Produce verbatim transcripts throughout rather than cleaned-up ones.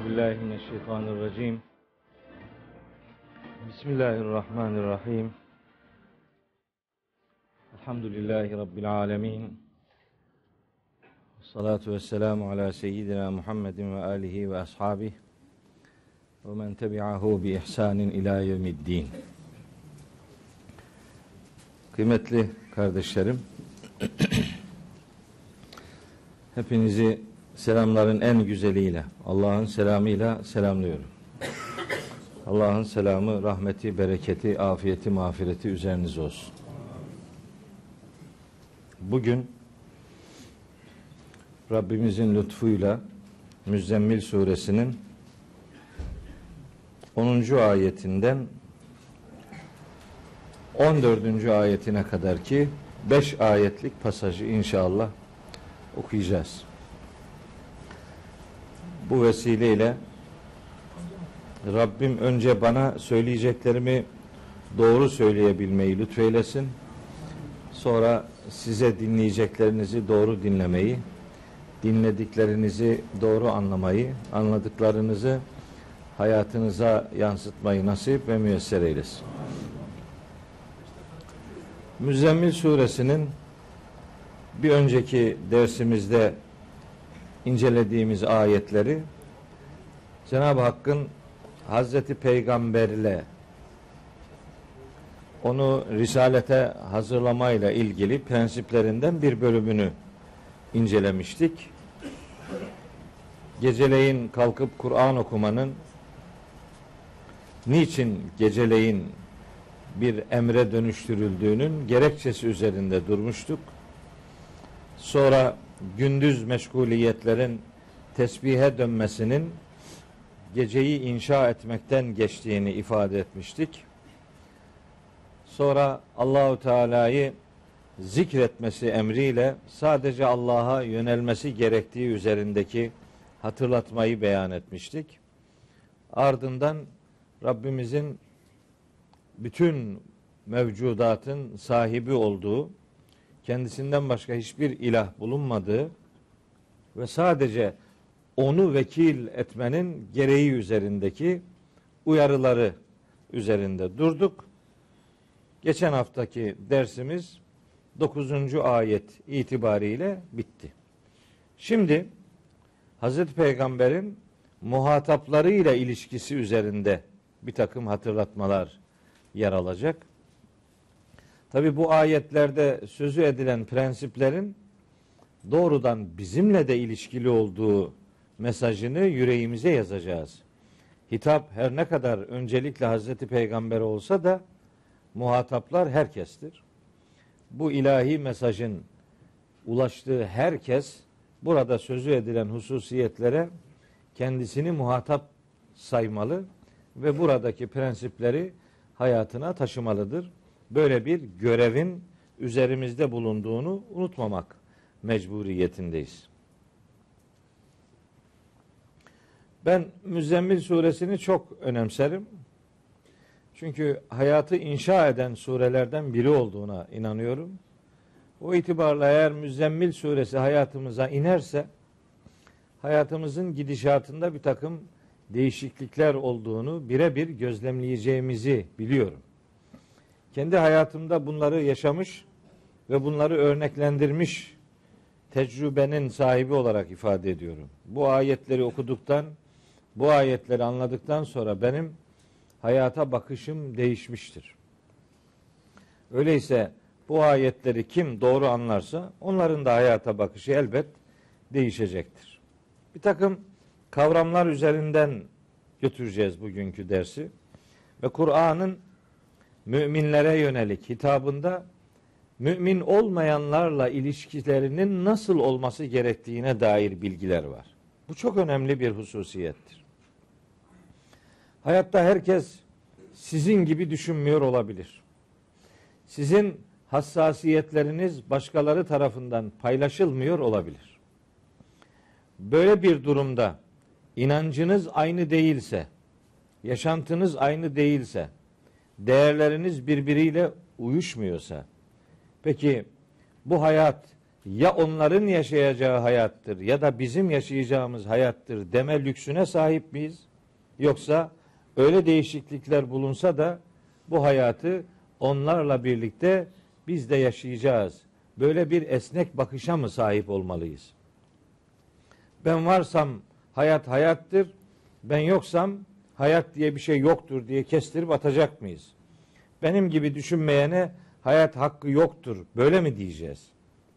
Euzubillahimineşşeytanirracim. Bismillahirrahmanirrahim. Elhamdülillahi Rabbil alemin. Salatu vesselamu ala seyyidina Muhammedin ve alihi ve ashabihi ve men tebi'ahu bi ihsanin ila yevmiddin. Kıymetli kardeşlerim, hepinizi selamların en güzeliyle, Allah'ın selamıyla selamlıyorum. Allah'ın selamı, rahmeti, bereketi, afiyeti, mağfireti üzerinize olsun. Bugün Rabbimizin lütfuyla Müzzemmil suresinin onuncu ayetinden on dördüncü ayetine kadar ki beş ayetlik pasajı inşallah okuyacağız. Bu vesileyle Rabbim önce bana söyleyeceklerimi doğru söyleyebilmeyi lütfeylesin. Sonra size dinleyeceklerinizi doğru dinlemeyi, dinlediklerinizi doğru anlamayı, anladıklarınızı hayatınıza yansıtmayı nasip ve müyesser eylesin. Müzzemmil suresinin bir önceki dersimizde incelediğimiz ayetleri Cenab-ı Hakk'ın Hazreti Peygamber'le onu risalete hazırlamayla ilgili prensiplerinden bir bölümünü incelemiştik. Geceleyin kalkıp Kur'an okumanın niçin geceleyin bir emre dönüştürüldüğünün gerekçesi üzerinde durmuştuk. Sonra gündüz meşguliyetlerin tesbihe dönmesinin geceyi inşa etmekten geçtiğini ifade etmiştik. Sonra Allahu Teala'yı zikretmesi emriyle sadece Allah'a yönelmesi gerektiği üzerindeki hatırlatmayı beyan etmiştik. Ardından Rabbimizin bütün mevcudatın sahibi olduğu, kendisinden başka hiçbir ilah bulunmadığı ve sadece onu vekil etmenin gereği üzerindeki uyarıları üzerinde durduk. Geçen haftaki dersimiz dokuzuncu ayet itibariyle bitti. Şimdi Hazreti Peygamber'in muhataplarıyla ilişkisi üzerinde bir takım hatırlatmalar yer alacak. Tabi bu ayetlerde sözü edilen prensiplerin doğrudan bizimle de ilişkili olduğu mesajını yüreğimize yazacağız. Hitap her ne kadar öncelikle Hazreti Peygamber olsa da muhataplar herkestir. Bu ilahi mesajın ulaştığı herkes burada sözü edilen hususiyetlere kendisini muhatap saymalı ve buradaki prensipleri hayatına taşımalıdır. Böyle bir görevin üzerimizde bulunduğunu unutmamak mecburiyetindeyiz. Ben Müzzemmil suresini çok önemserim. Çünkü hayatı inşa eden surelerden biri olduğuna inanıyorum. O itibarla eğer Müzzemmil suresi hayatımıza inerse hayatımızın gidişatında bir takım değişiklikler olduğunu birebir gözlemleyeceğimizi biliyorum. Kendi hayatımda bunları yaşamış ve bunları örneklendirmiş tecrübenin sahibi olarak ifade ediyorum. Bu ayetleri okuduktan, bu ayetleri anladıktan sonra benim hayata bakışım değişmiştir. Öyleyse bu ayetleri kim doğru anlarsa onların da hayata bakışı elbet değişecektir. Bir takım kavramlar üzerinden götüreceğiz bugünkü dersi ve Kur'an'ın müminlere yönelik hitabında mümin olmayanlarla ilişkilerinin nasıl olması gerektiğine dair bilgiler var. Bu çok önemli bir hususiyettir. Hayatta herkes sizin gibi düşünmüyor olabilir. Sizin hassasiyetleriniz başkaları tarafından paylaşılmıyor olabilir. Böyle bir durumda inancınız aynı değilse, yaşantınız aynı değilse, değerleriniz birbiriyle uyuşmuyorsa, peki bu hayat ya onların yaşayacağı hayattır ya da bizim yaşayacağımız hayattır deme lüksüne sahip miyiz? Yoksa öyle değişiklikler bulunsa da bu hayatı onlarla birlikte biz de yaşayacağız. Böyle bir esnek bakışa mı sahip olmalıyız? Ben varsam hayat hayattır, ben yoksam hayat diye bir şey yoktur diye kestirip atacak mıyız? Benim gibi düşünmeyene hayat hakkı yoktur, böyle mi diyeceğiz?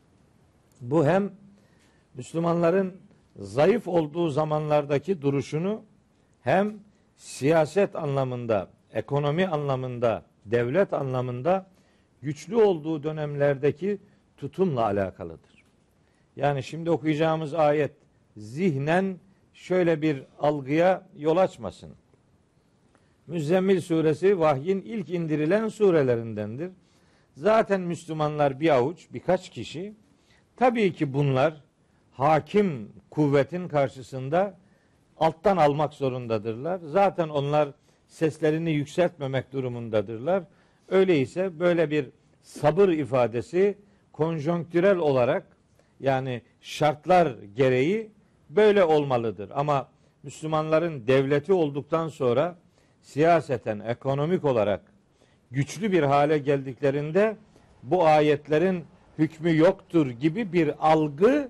Bu hem Müslümanların zayıf olduğu zamanlardaki duruşunu hem siyaset anlamında, ekonomi anlamında, devlet anlamında güçlü olduğu dönemlerdeki tutumla alakalıdır. Yani şimdi okuyacağımız ayet zihnen şöyle bir algıya yol açmasın. Müzzemmil suresi vahyin ilk indirilen surelerindendir. Zaten Müslümanlar bir avuç, birkaç kişi. Tabii ki bunlar hakim kuvvetin karşısında alttan almak zorundadırlar. Zaten onlar seslerini yükseltmemek durumundadırlar. Öyleyse böyle bir sabır ifadesi konjonktürel olarak, yani şartlar gereği böyle olmalıdır. Ama Müslümanların devleti olduktan sonra siyaseten, ekonomik olarak güçlü bir hale geldiklerinde bu ayetlerin hükmü yoktur gibi bir algı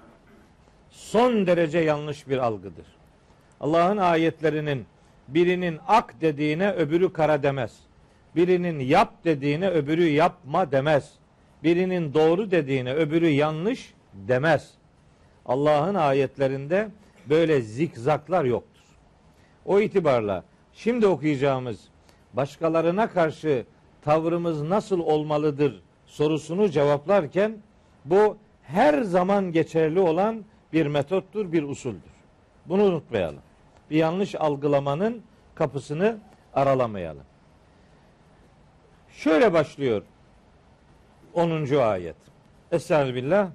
son derece yanlış bir algıdır. Allah'ın ayetlerinin birinin ak dediğine öbürü kara demez. Birinin yap dediğine öbürü yapma demez. Birinin doğru dediğine öbürü yanlış demez. Allah'ın ayetlerinde böyle zikzaklar yoktur. O itibarla şimdi okuyacağımız başkalarına karşı tavrımız nasıl olmalıdır sorusunu cevaplarken bu her zaman geçerli olan bir metottur, bir usuldür. Bunu unutmayalım. Bir yanlış algılamanın kapısını aralamayalım. Şöyle başlıyor onuncu ayet. Estağfirullah.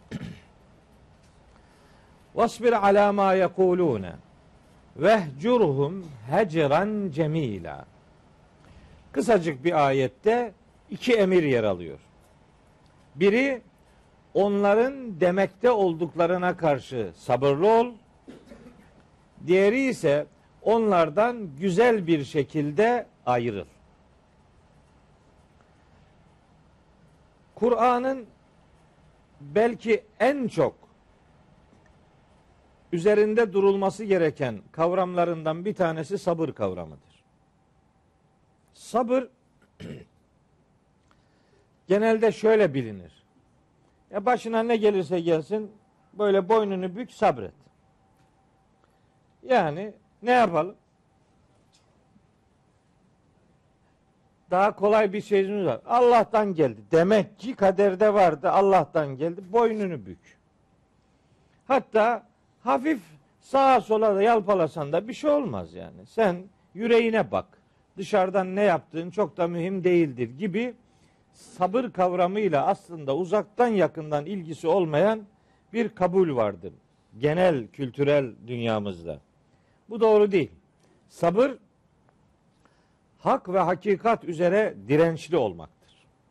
Vasbir ala ma yekulune vehcurhum hecran cemila. Kısacık bir ayette iki emir yer alıyor. Biri, onların demekte olduklarına karşı sabırlı ol. Diğeri ise onlardan güzel bir şekilde ayrıl. Kur'an'ın belki en çok üzerinde durulması gereken kavramlarından bir tanesi sabır kavramıdır. Sabır genelde şöyle bilinir. Ya başına ne gelirse gelsin böyle boynunu bük, sabret. Yani ne yapalım? Daha kolay bir şeyimiz var. Allah'tan geldi. Demek ki kaderde vardı. Allah'tan geldi. Boynunu bük. Hatta hafif sağa sola da yalpalasan da bir şey olmaz yani. Sen yüreğine bak. Dışarıdan ne yaptığın çok da mühim değildir gibi sabır kavramıyla aslında uzaktan yakından ilgisi olmayan bir kabul vardır. Genel kültürel dünyamızda. Bu doğru değil. Sabır hak ve hakikat üzere dirençli olmaktır.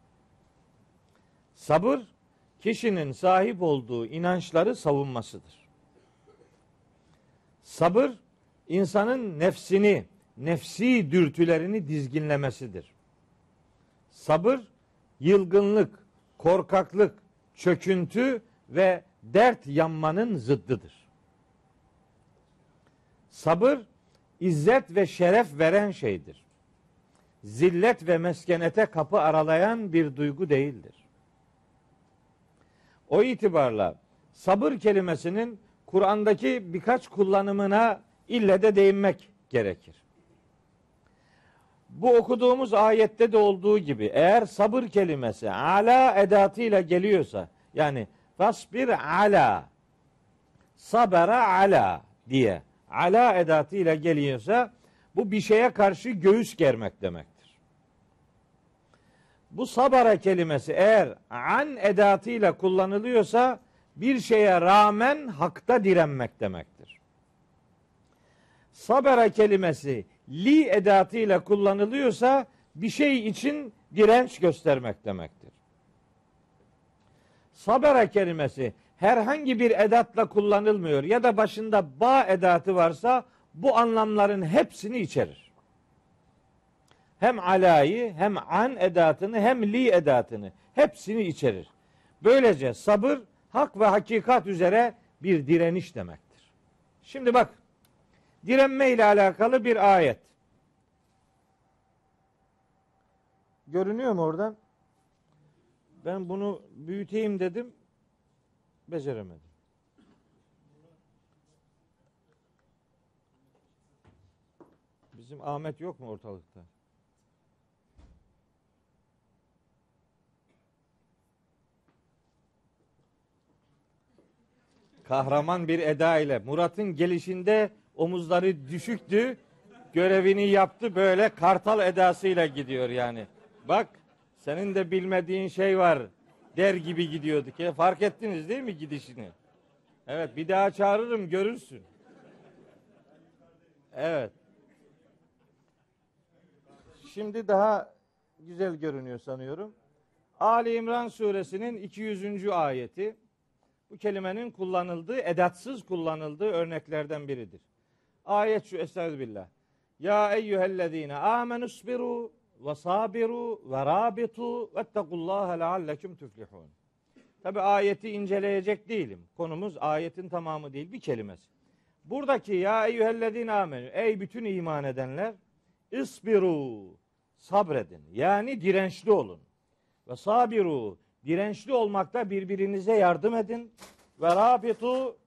Sabır kişinin sahip olduğu inançları savunmasıdır. Sabır insanın nefsini, nefsi dürtülerini dizginlemesidir. Sabır yılgınlık, korkaklık, çöküntü ve dert yanmanın zıddıdır. Sabır izzet ve şeref veren şeydir. Zillet ve meskenete kapı aralayan bir duygu değildir. O itibarla sabır kelimesinin Kur'an'daki birkaç kullanımına ille de değinmek gerekir. Bu okuduğumuz ayette de olduğu gibi eğer sabır kelimesi ala edatıyla geliyorsa, yani fasbir ala, sabara ala diye ala edatıyla geliyorsa bu bir şeye karşı göğüs germek demektir. Bu sabara kelimesi eğer an edatıyla kullanılıyorsa bir şeye rağmen hakta direnmek demektir. Sabara kelimesi li edatıyla kullanılıyorsa bir şey için direnç göstermek demektir. sabara kelimesi herhangi bir edatla kullanılmıyor ya da başında ba edatı varsa bu anlamların hepsini içerir. Hem alayı, hem an edatını, hem li edatını hepsini içerir. Böylece sabır hak ve hakikat üzere bir direniş demektir. Şimdi bak, direnme ile alakalı bir ayet. Görünüyor mu oradan? Ben bunu büyüteyim dedim, beceremedim. Bizim Ahmet yok mu ortalıkta? Kahraman bir eda ile Murat'ın gelişinde omuzları düşüktü. Görevini yaptı, böyle kartal edasıyla gidiyor yani. Bak, senin de bilmediğin şey var der gibi gidiyorduk ya. Fark ettiniz değil mi gidişini? Evet, bir daha çağırırım, görürsün. Evet. Şimdi daha güzel görünüyor sanıyorum. Ali İmran suresinin iki yüzüncü ayeti. Bu kelimenin kullanıldığı, edatsız kullanıldığı örneklerden biridir. Ayet şu: Estağfirullah. Ya eyyühellezine amenusbiru ve sabiru ve rabitu vettekullaha leallekum tuflihun. Tabi ayeti inceleyecek değilim. Konumuz ayetin tamamı değil, bir kelimesi. Buradaki ya eyyühellezine amenü, ey bütün iman edenler, isbiru, sabredin. Yani dirençli olun. Ve sabiru, dirençli olmakta birbirinize yardım edin. Ve rabitu,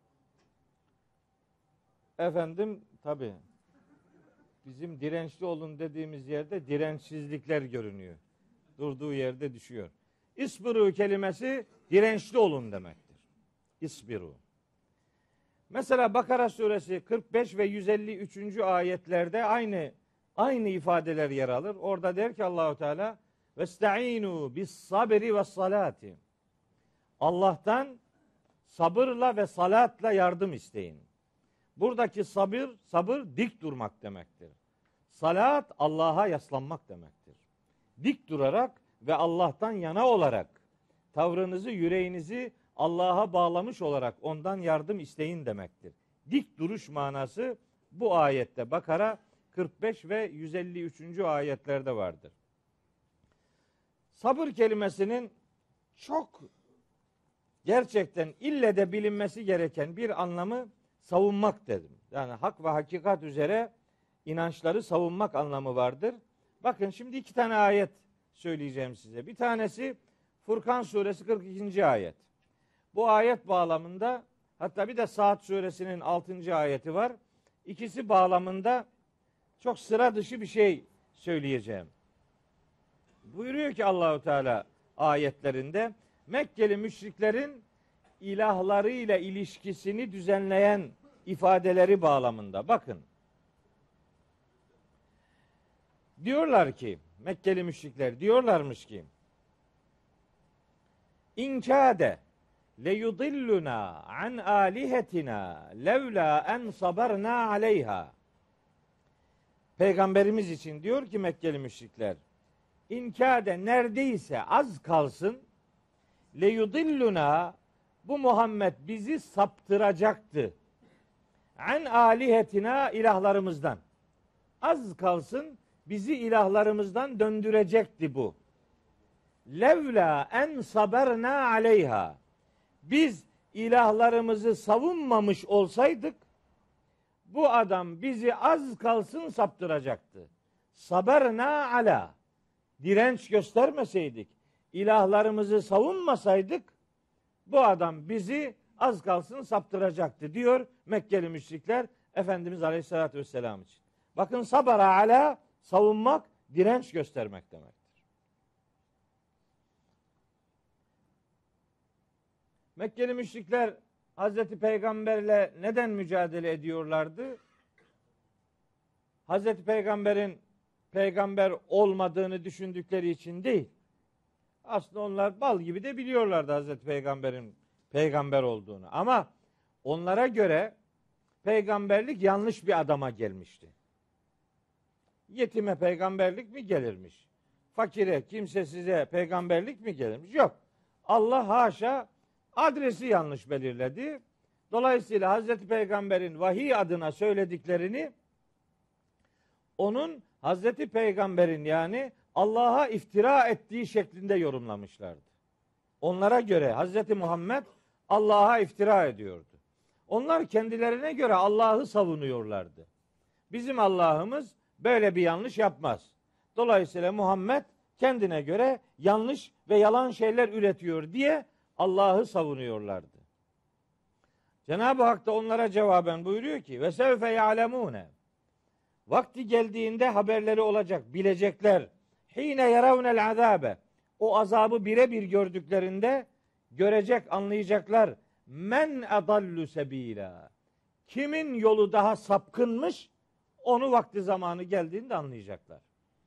efendim tabi bizim dirençli olun dediğimiz yerde dirençsizlikler görünüyor. Durduğu yerde düşüyor. İsbiru kelimesi dirençli olun demektir. İsbiru. Mesela Bakara suresi kırk beş ve yüz elli üçüncü ayetlerde aynı aynı ifadeler yer alır. Orada der ki Allahu Teala: "Vestaînû bis-sabri ve's-salâti." Allah'tan sabırla ve salatla yardım isteyin. Buradaki sabır, sabır dik durmak demektir. Salat Allah'a yaslanmak demektir. Dik durarak ve Allah'tan yana olarak tavrınızı, yüreğinizi Allah'a bağlamış olarak ondan yardım isteyin demektir. Dik duruş manası bu ayette Bakara kırk beş ve yüz elli üçüncü ayetlerde vardır. Sabır kelimesinin çok gerçekten ille de bilinmesi gereken bir anlamı savunmak dedim. Yani hak ve hakikat üzere inançları savunmak anlamı vardır. Bakın şimdi iki tane ayet söyleyeceğim size. Bir tanesi Furkan suresi kırk ikinci ayet. Bu ayet bağlamında, hatta bir de Saat suresinin altıncı ayeti var. İkisi bağlamında çok sıra dışı bir şey söyleyeceğim. Buyuruyor ki Allahu Teala ayetlerinde, Mekkeli müşriklerin ilahlarıyla ilişkisini düzenleyen ifadeleri bağlamında. Bakın. Diyorlar ki, Mekkeli müşrikler diyorlarmış ki, İnkâde le yudilluna an alihetina levla en sabarna aleyha. Peygamberimiz için diyor ki Mekkeli müşrikler, İnkâde neredeyse az kalsın, le yudilluna, bu Muhammed bizi saptıracaktı. An alihetina, ilahlarımızdan. Az kalsın bizi ilahlarımızdan döndürecekti bu. Levla en saberna aleyha. Biz ilahlarımızı savunmamış olsaydık bu adam bizi az kalsın saptıracaktı. Saberna ala. Direnç göstermeseydik, ilahlarımızı savunmasaydık bu adam bizi az kalsın saptıracaktı diyor Mekkeli müşrikler Efendimiz Aleyhisselatü Vesselam için. Bakın, sabara ala, savunmak, direnç göstermek demektir. Mekkeli müşrikler Hazreti Peygamberle neden mücadele ediyorlardı? Hazreti Peygamber'in peygamber olmadığını düşündükleri için değil. Aslında onlar bal gibi de biliyorlardı Hazreti Peygamber'in peygamber olduğunu. Ama onlara göre peygamberlik yanlış bir adama gelmişti. Yetime peygamberlik mi gelirmiş? Fakire, kimsesize peygamberlik mi gelirmiş? Yok. Allah haşa adresi yanlış belirledi. Dolayısıyla Hazreti Peygamber'in vahiy adına söylediklerini onun Hazreti Peygamber'in yani Allah'a iftira ettiği şeklinde yorumlamışlardı. Onlara göre Hazreti Muhammed Allah'a iftira ediyordu. Onlar kendilerine göre Allah'ı savunuyorlardı. Bizim Allah'ımız böyle bir yanlış yapmaz. Dolayısıyla Muhammed kendine göre yanlış ve yalan şeyler üretiyor diye Allah'ı savunuyorlardı. Cenab-ı Hak da onlara cevaben buyuruyor ki ve sevfe ya'lemune. Vakti geldiğinde haberleri olacak, bilecekler. Hine yaravnel azabe. O azabı birebir gördüklerinde görecek, anlayacaklar. Men adallu sebila. Kimin yolu daha sapkınmış onu vakti zamanı geldiğinde anlayacaklar.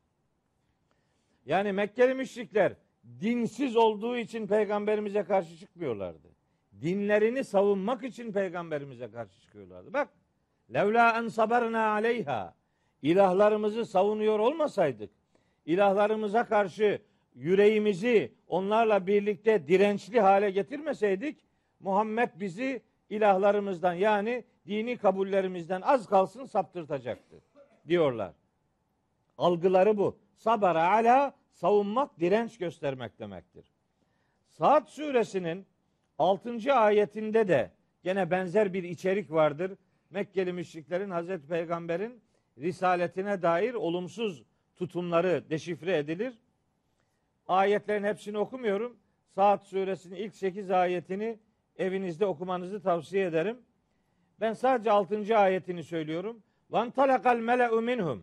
Yani Mekkeli müşrikler dinsiz olduğu için peygamberimize karşı çıkmıyorlardı. Dinlerini savunmak için peygamberimize karşı çıkıyorlardı. Bak, levla en sabarna aleyha. İlahlarımızı savunuyor olmasaydık, ilahlarımıza karşı yüreğimizi onlarla birlikte dirençli hale getirmeseydik, Muhammed bizi ilahlarımızdan yani dini kabullerimizden az kalsın saptırtacaktı diyorlar. Algıları bu. Sabara ala savunmak, direnç göstermek demektir. Saat suresinin altıncı ayetinde de gene benzer bir içerik vardır. Mekkeli müşriklerin Hazreti Peygamber'in risaletine dair olumsuz tutumları deşifre edilir. Ayetlerin hepsini okumuyorum. Saat suresinin ilk sekiz ayetini evinizde okumanızı tavsiye ederim. Ben sadece altıncı ayetini söylüyorum. Van talakal mele'u minhum.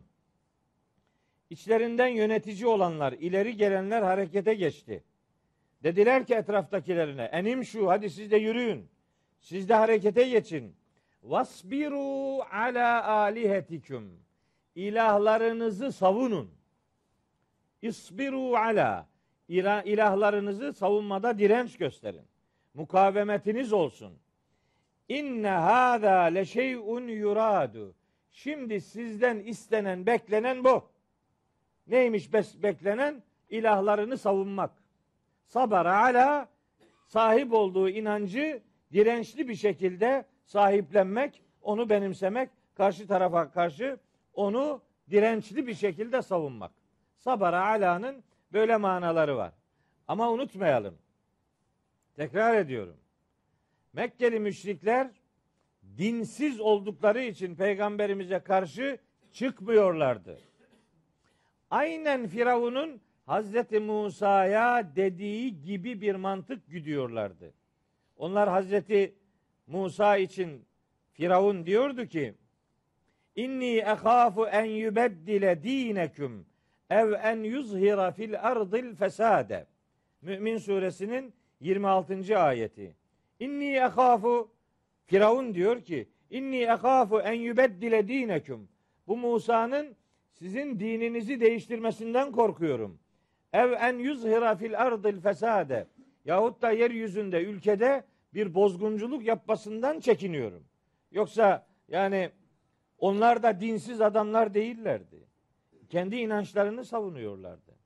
İçlerinden yönetici olanlar, ileri gelenler harekete geçti. Dediler ki etraftakilerine, enim şu, hadi siz de yürüyün. Siz de harekete geçin. Vasbiru ala alihetikum. İlahlarınızı savunun. İsbiru ala. İlahlarınızı savunmada direnç gösterin. Mukavemetiniz olsun. İnne hâzâ leşey'un yuradu. Şimdi sizden istenen, beklenen bu. Neymiş beklenen? İlahlarını savunmak. Sabara ala, sahip olduğu inancı dirençli bir şekilde sahiplenmek, onu benimsemek, karşı tarafa karşı onu dirençli bir şekilde savunmak. Sabara ala'nın böyle manaları var. Ama unutmayalım. Tekrar ediyorum. Mekkeli müşrikler dinsiz oldukları için peygamberimize karşı çıkmıyorlardı. Aynen Firavun'un Hazreti Musa'ya dediği gibi bir mantık güdüyorlardı. Onlar Hazreti Musa için Firavun diyordu ki İnni ehâfu en yubeddile dîneküm ev en yuzhira fil ardil fesade. Mümin suresinin yirmi altıncı ayeti. İnni ehâfu, Firavun diyor ki İnni ehâfu en yubeddile dîneküm. Bu Musa'nın sizin dininizi değiştirmesinden korkuyorum. Ev en yuzhira fil ardil fesade. Yahut da yeryüzünde, ülkede bir bozgunculuk yapmasından çekiniyorum. Yoksa yani onlar da dinsiz adamlar değillerdi. Kendi inançlarını savunuyorlardı.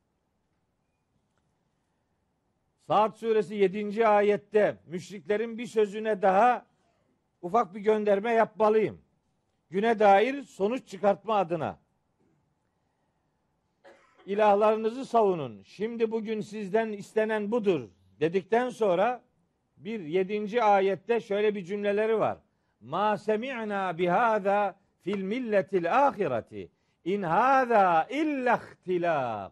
Saat suresi yedinci ayette müşriklerin bir sözüne daha ufak bir gönderme yapmalıyım. Güne dair sonuç çıkartma adına. İlahlarınızı savunun. Şimdi bugün sizden istenen budur dedikten sonra bir yedinci ayette şöyle bir cümleleri var. Ma semi'na bihâzâ fil milletil âhireti in hâzâ illa ihtilâk.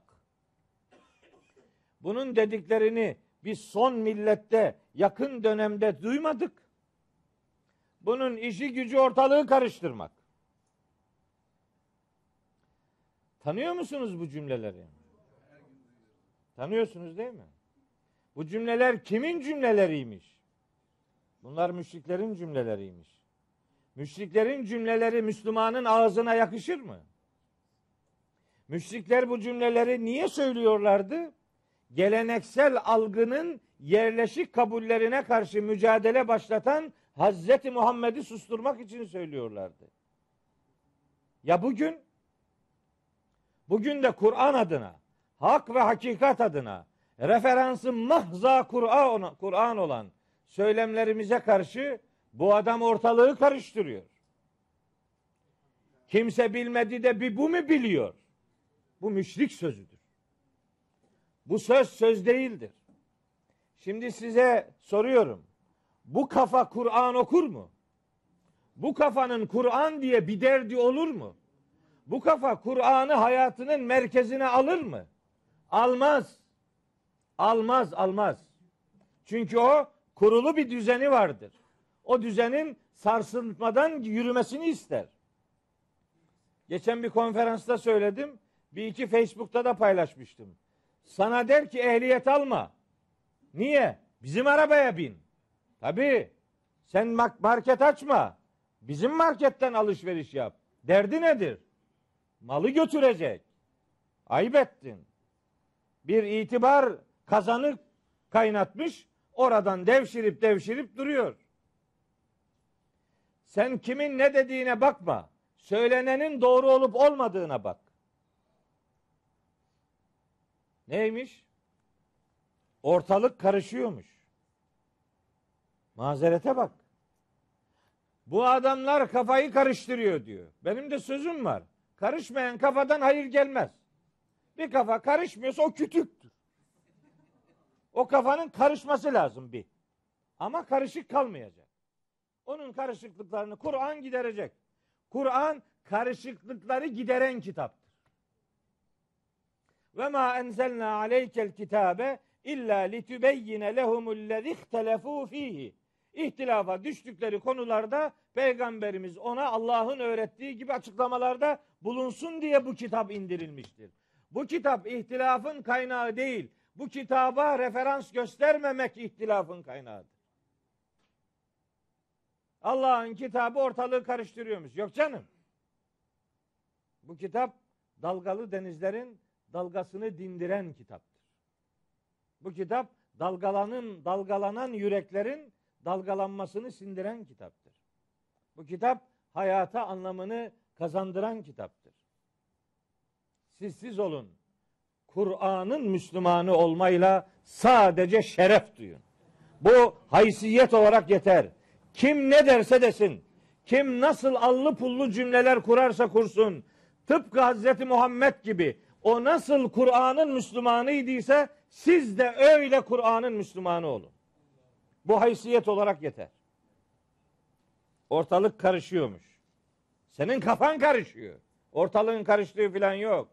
Bunun dediklerini biz son millette yakın dönemde duymadık. Bunun işi gücü ortalığı karıştırmak. Tanıyor musunuz bu cümleleri? Tanıyorsunuz değil mi? Bu cümleler kimin cümleleriymiş? Bunlar müşriklerin cümleleriymiş. Müşriklerin cümleleri Müslümanın ağzına yakışır mı? Müşrikler bu cümleleri niye söylüyorlardı? Geleneksel algının yerleşik kabullerine karşı mücadele başlatan Hazreti Muhammed'i susturmak için söylüyorlardı. Ya bugün? Bugün de Kur'an adına, hak ve hakikat adına, referansı mahza Kur'an Kur'an olan söylemlerimize karşı bu adam ortalığı karıştırıyor. Kimse bilmedi de bir bu mu biliyor? Bu müşrik sözüdür. Bu söz söz değildir. Şimdi size soruyorum. Bu kafa Kur'an okur mu? Bu kafanın Kur'an diye bir derdi olur mu? Bu kafa Kur'an'ı hayatının merkezine alır mı? Almaz. Almaz, almaz. Çünkü o kurulu bir düzeni vardır. O düzenin sarsılmadan yürümesini ister. Geçen bir konferansta söyledim. Bir iki Facebook'ta da paylaşmıştım. Sana der ki ehliyet alma. Niye? Bizim arabaya bin. Tabii. Sen market açma. Bizim marketten alışveriş yap. Derdi nedir? Malı götürecek. Ayıp ettin. Bir itibar kazanı kaynatmış. Oradan devşirip devşirip duruyor. Sen kimin ne dediğine bakma. Söylenenin doğru olup olmadığına bak. Neymiş? Ortalık karışıyormuş. Mazerete bak. Bu adamlar kafayı karıştırıyor diyor. Benim de sözüm var. Karışmayan kafadan hayır gelmez. Bir kafa karışmıyorsa o kütüktür. O kafanın karışması lazım bir. Ama karışık kalmayacak. Onun karışıklıklarını Kur'an giderecek. Kur'an karışıklıkları gideren kitaptır. Ve ma enzelna aleykel kitabe illa litubeyyine lehumullezî ihtelefû fîhî. İhtilafa düştükleri konularda Peygamberimiz ona Allah'ın öğrettiği gibi açıklamalarda bulunsun diye bu kitap indirilmiştir. Bu kitap ihtilafın kaynağı değil. Bu kitaba referans göstermemek ihtilafın kaynağıdır. Allah'ın kitabı ortalığı karıştırıyormuş. Yok canım. Bu kitap dalgalı denizlerin dalgasını dindiren kitaptır. Bu kitap dalgalanın, dalgalanan yüreklerin dalgalanmasını sindiren kitaptır. Bu kitap hayata anlamını kazandıran kitaptır. Siz siz olun. Kur'an'ın Müslümanı olmayla sadece şeref duyun. Bu haysiyet olarak yeter. Kim ne derse desin, kim nasıl allı pullu cümleler kurarsa kursun, tıpkı Hazreti Muhammed gibi o nasıl Kur'an'ın Müslümanıydıysa siz de öyle Kur'an'ın Müslümanı olun. Bu haysiyet olarak yeter. Ortalık karışıyormuş. Senin kafan karışıyor. Ortalığın karıştığı falan yok.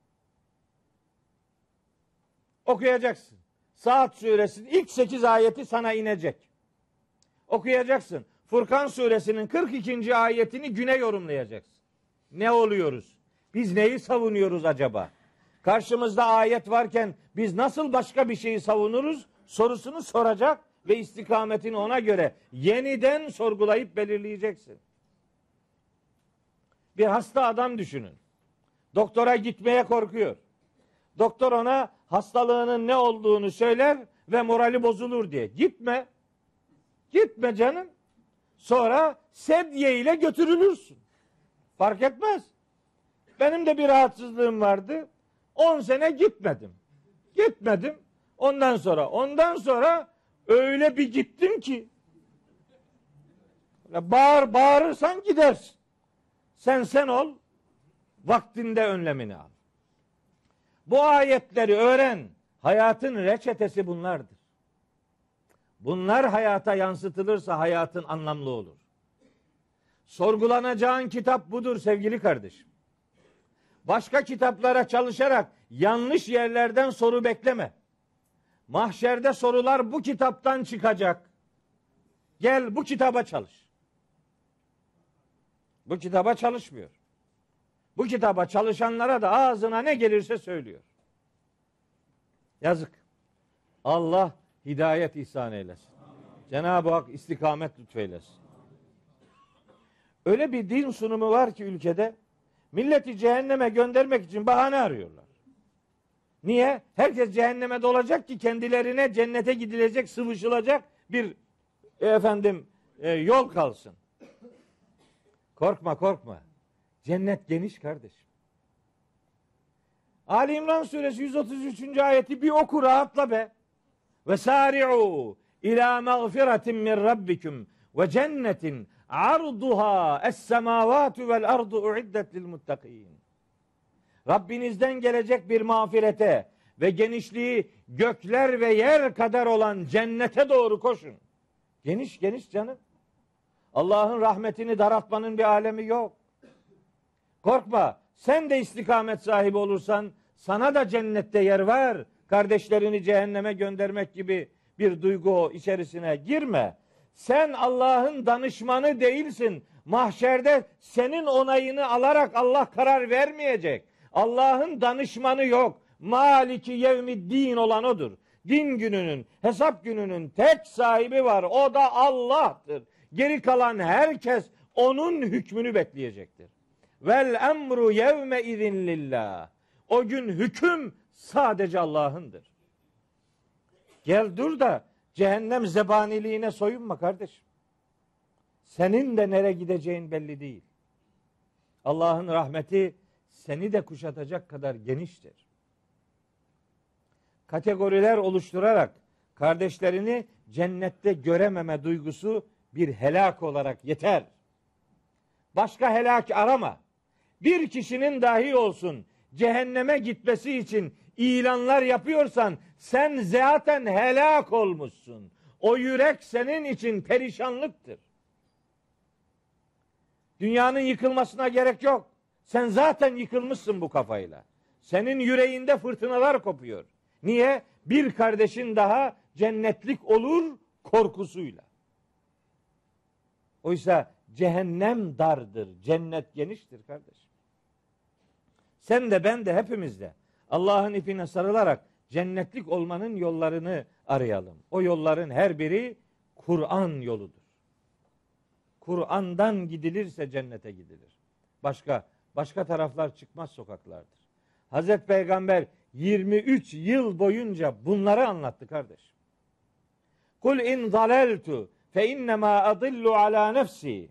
Okuyacaksın. Saat suresinin ilk sekiz ayeti sana inecek. Okuyacaksın. Furkan suresinin kırk ikinci ayetini güne yorumlayacaksın. Ne oluyoruz? Biz neyi savunuyoruz acaba? Karşımızda ayet varken biz nasıl başka bir şeyi savunuruz? Sorusunu soracak ve istikametini ona göre yeniden sorgulayıp belirleyeceksin. Bir hasta adam düşünün. Doktora gitmeye korkuyor. Doktor ona hastalığının ne olduğunu söyler ve morali bozulur diye. Gitme. Gitme canım. Sonra sedye ile götürülürsün. Fark etmez. Benim de bir rahatsızlığım vardı. on sene gitmedim. Gitmedim. Ondan sonra, ondan sonra öyle bir gittim ki bağır, bağırırsan gidersin. Sen sen ol, vaktinde önlemini al. Bu ayetleri öğren. Hayatın reçetesi bunlardır. Bunlar hayata yansıtılırsa hayatın anlamlı olur. Sorgulanacağın kitap budur sevgili kardeşim. Başka kitaplara çalışarak yanlış yerlerden soru bekleme. Mahşerde sorular bu kitaptan çıkacak. Gel bu kitaba çalış. Bu kitaba çalışmıyor. Bu kitaba çalışanlara da ağzına ne gelirse söylüyor. Yazık. Allah hidayet ihsan eylesin. Cenab-ı Hak istikamet lütfeylesin. Öyle bir din sunumu var ki ülkede milleti cehenneme göndermek için bahane arıyorlar. Niye? Herkes cehenneme dolacak ki kendilerine cennete gidilecek, sıvışılacak bir efendim e, yol kalsın. Korkma korkma. Cennet geniş kardeşim. Ali İmran suresi yüz otuz üçüncü ayeti bir oku rahatla be. Ve sari'u ila mağfiretin min rabbikum ve cennetin arduha es-semavatu vel ardu uiddet lil muttaqin. Rabbinizden gelecek bir mağfirete ve genişliği gökler ve yer kadar olan cennete doğru koşun. Geniş geniş canım. Allah'ın rahmetini daraltmanın bir alemi yok. Korkma. Sen de istikamet sahibi olursan sana da cennette yer var. Kardeşlerini cehenneme göndermek gibi bir duygu içerisine girme. Sen Allah'ın danışmanı değilsin. Mahşerde senin onayını alarak Allah karar vermeyecek. Allah'ın danışmanı yok. Maliki yevmiddin olan odur. Din gününün, hesap gününün tek sahibi var. O da Allah'tır. Geri kalan herkes onun hükmünü bekleyecektir. Vel emru yevme izin lillah. O gün hüküm sadece Allah'ındır. Gel dur da cehennem zebaniliğine soyunma kardeşim. Senin de nereye gideceğin belli değil. Allah'ın rahmeti seni de kuşatacak kadar geniştir. Kategoriler oluşturarak kardeşlerini cennette görememe duygusu bir helak olarak yeter. Başka helak arama. Bir kişinin dahi olsun cehenneme gitmesi için ilanlar yapıyorsan sen zaten helak olmuşsun. O yürek senin için perişanlıktır. Dünyanın yıkılmasına gerek yok. Sen zaten yıkılmışsın bu kafayla. Senin yüreğinde fırtınalar kopuyor. Niye? Bir kardeşin daha cennetlik olur korkusuyla. Oysa cehennem dardır, cennet geniştir kardeşim. Sen de ben de hepimiz de Allah'ın ipine sarılarak cennetlik olmanın yollarını arayalım. O yolların her biri Kur'an yoludur. Kur'an'dan gidilirse cennete gidilir. Başka başka taraflar çıkmaz sokaklardır. Hazreti Peygamber yirmi üç yıl boyunca bunları anlattı kardeş. Kul in zalaltu fe innema adillu ala nefsi.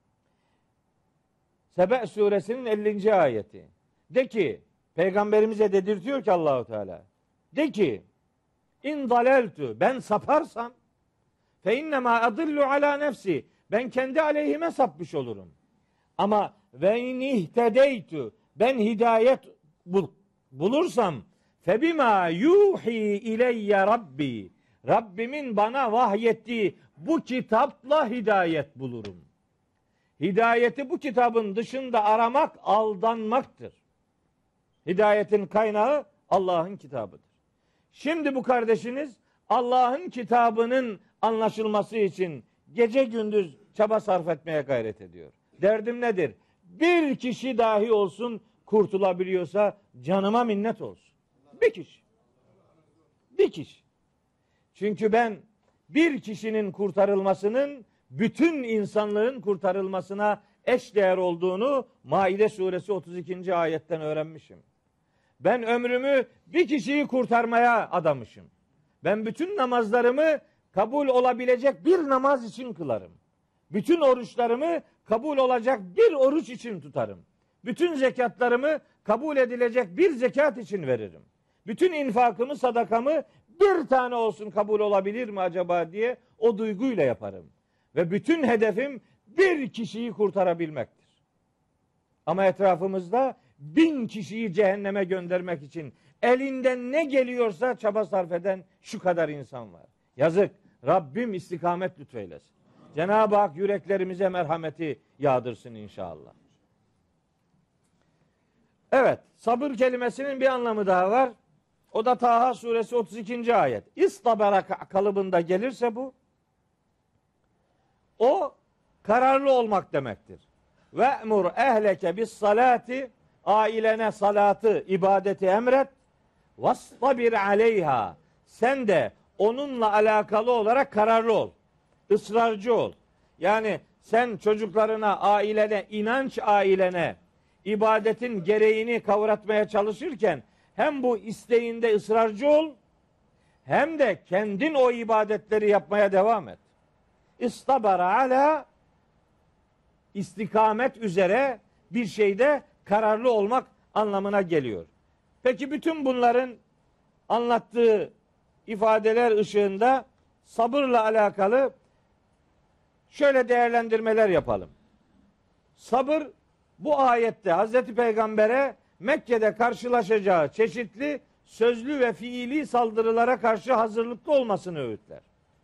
Sebe suresinin ellinci ayeti. De ki Peygamberimize dedirtiyor ki Allahu Teala. De ki in zalaltu ben saparsam fe innema adillu ala nefsi ben kendi aleyhime sapmış olurum. Ama ve in ihtedeytu ben hidayet bul, bulursam fe bima yuhi ileyye rabbi Rabbimin bana vahyettiği bu kitapla hidayet bulurum. Hidayeti bu kitabın dışında aramak aldanmaktır. Hidayetin kaynağı Allah'ın kitabıdır. Şimdi bu kardeşiniz Allah'ın kitabının anlaşılması için gece gündüz çaba sarf etmeye gayret ediyor. Derdim nedir? Bir kişi dahi olsun kurtulabiliyorsa canıma minnet olsun. Bir kişi. Bir kişi. Çünkü ben bir kişinin kurtarılmasının bütün insanlığın kurtarılmasına eşdeğer olduğunu Maide suresi otuz ikinci ayetten öğrenmişim. Ben ömrümü bir kişiyi kurtarmaya adamışım. Ben bütün namazlarımı kabul olabilecek bir namaz için kılarım. Bütün oruçlarımı kabul olacak bir oruç için tutarım. Bütün zekatlarımı kabul edilecek bir zekat için veririm. Bütün infakımı, sadakamı bir tane olsun kabul olabilir mi acaba diye o duyguyla yaparım. Ve bütün hedefim bir kişiyi kurtarabilmektir. Ama etrafımızda bin kişiyi cehenneme göndermek için elinden ne geliyorsa çaba sarf eden şu kadar insan var. Yazık. Rabbim istikamet lütfeylesin. Cenab-ı Hak yüreklerimize merhameti yağdırsın inşallah. Evet, sabır kelimesinin bir anlamı daha var. O da Taha suresi otuz ikinci ayet. İstabara kalıbında gelirse bu, o kararlı olmak demektir. Ve'mur ehleke bis salati, ailene salatı, ibadeti emret. Vastabir aleyha, sen de onunla alakalı olarak kararlı ol. Israrcı ol. Yani sen çocuklarına, ailene, inanç ailene ibadetin gereğini kavratmaya çalışırken hem bu isteğinde ısrarcı ol hem de kendin o ibadetleri yapmaya devam et. İstabara ala, istikamet üzere bir şeyde kararlı olmak anlamına geliyor. Peki bütün bunların anlattığı ifadeler ışığında sabırla alakalı şöyle değerlendirmeler yapalım. Sabır bu ayette Hazreti Peygamber'e Mekke'de karşılaşacağı çeşitli sözlü ve fiili saldırılara karşı hazırlıklı olmasını öğütler.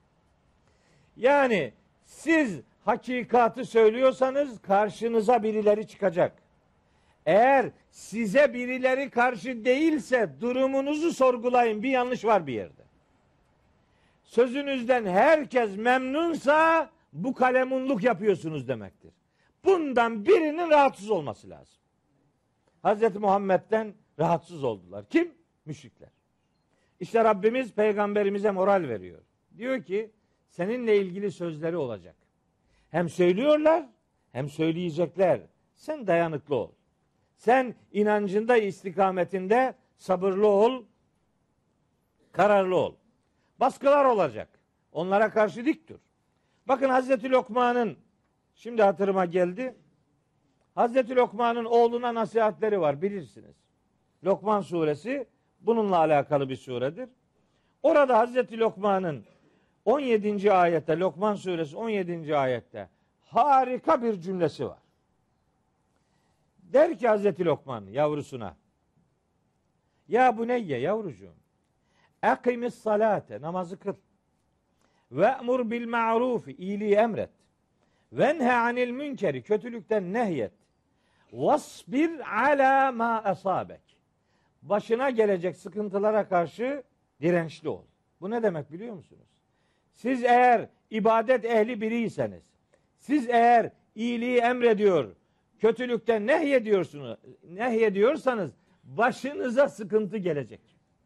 Yani siz hakikati söylüyorsanız karşınıza birileri çıkacak. Eğer size birileri karşı değilse durumunuzu sorgulayın. Bir yanlış var bir yerde. Sözünüzden herkes memnunsa bu kalemunluk yapıyorsunuz demektir. Bundan birinin rahatsız olması lazım. Hazreti Muhammed'den rahatsız oldular. Kim? Müşrikler. İşte Rabbimiz peygamberimize moral veriyor. Diyor ki seninle ilgili sözleri olacak. Hem söylüyorlar hem söyleyecekler. Sen dayanıklı ol. Sen inancında, istikametinde sabırlı ol, kararlı ol. Baskılar olacak. Onlara karşı dik dur. Bakın Hazreti Lokman'ın, şimdi hatırıma geldi. Hazreti Lokman'ın oğluna nasihatleri var, bilirsiniz. Lokman suresi bununla alakalı bir suredir. Orada Hazreti Lokman'ın on yedinci ayette, Lokman suresi on yedinci ayette harika bir cümlesi var. Der ki Hazreti Lokman yavrusuna, ya buneyye yavrucuğum, akimis salate, namazı kıl. Ve emur bil ma'rufi, iyiliği emret. Venhe anil münkeri, kötülükten nehyet. Vasbir ala ma asabek. Başına gelecek sıkıntılara karşı dirençli ol. Bu ne demek biliyor musunuz? Siz eğer ibadet ehli biriyseniz, siz eğer iyiliği emrediyor, kötülükten nehyediyorsunuz, nehyediyorsanız başınıza sıkıntı gelecek.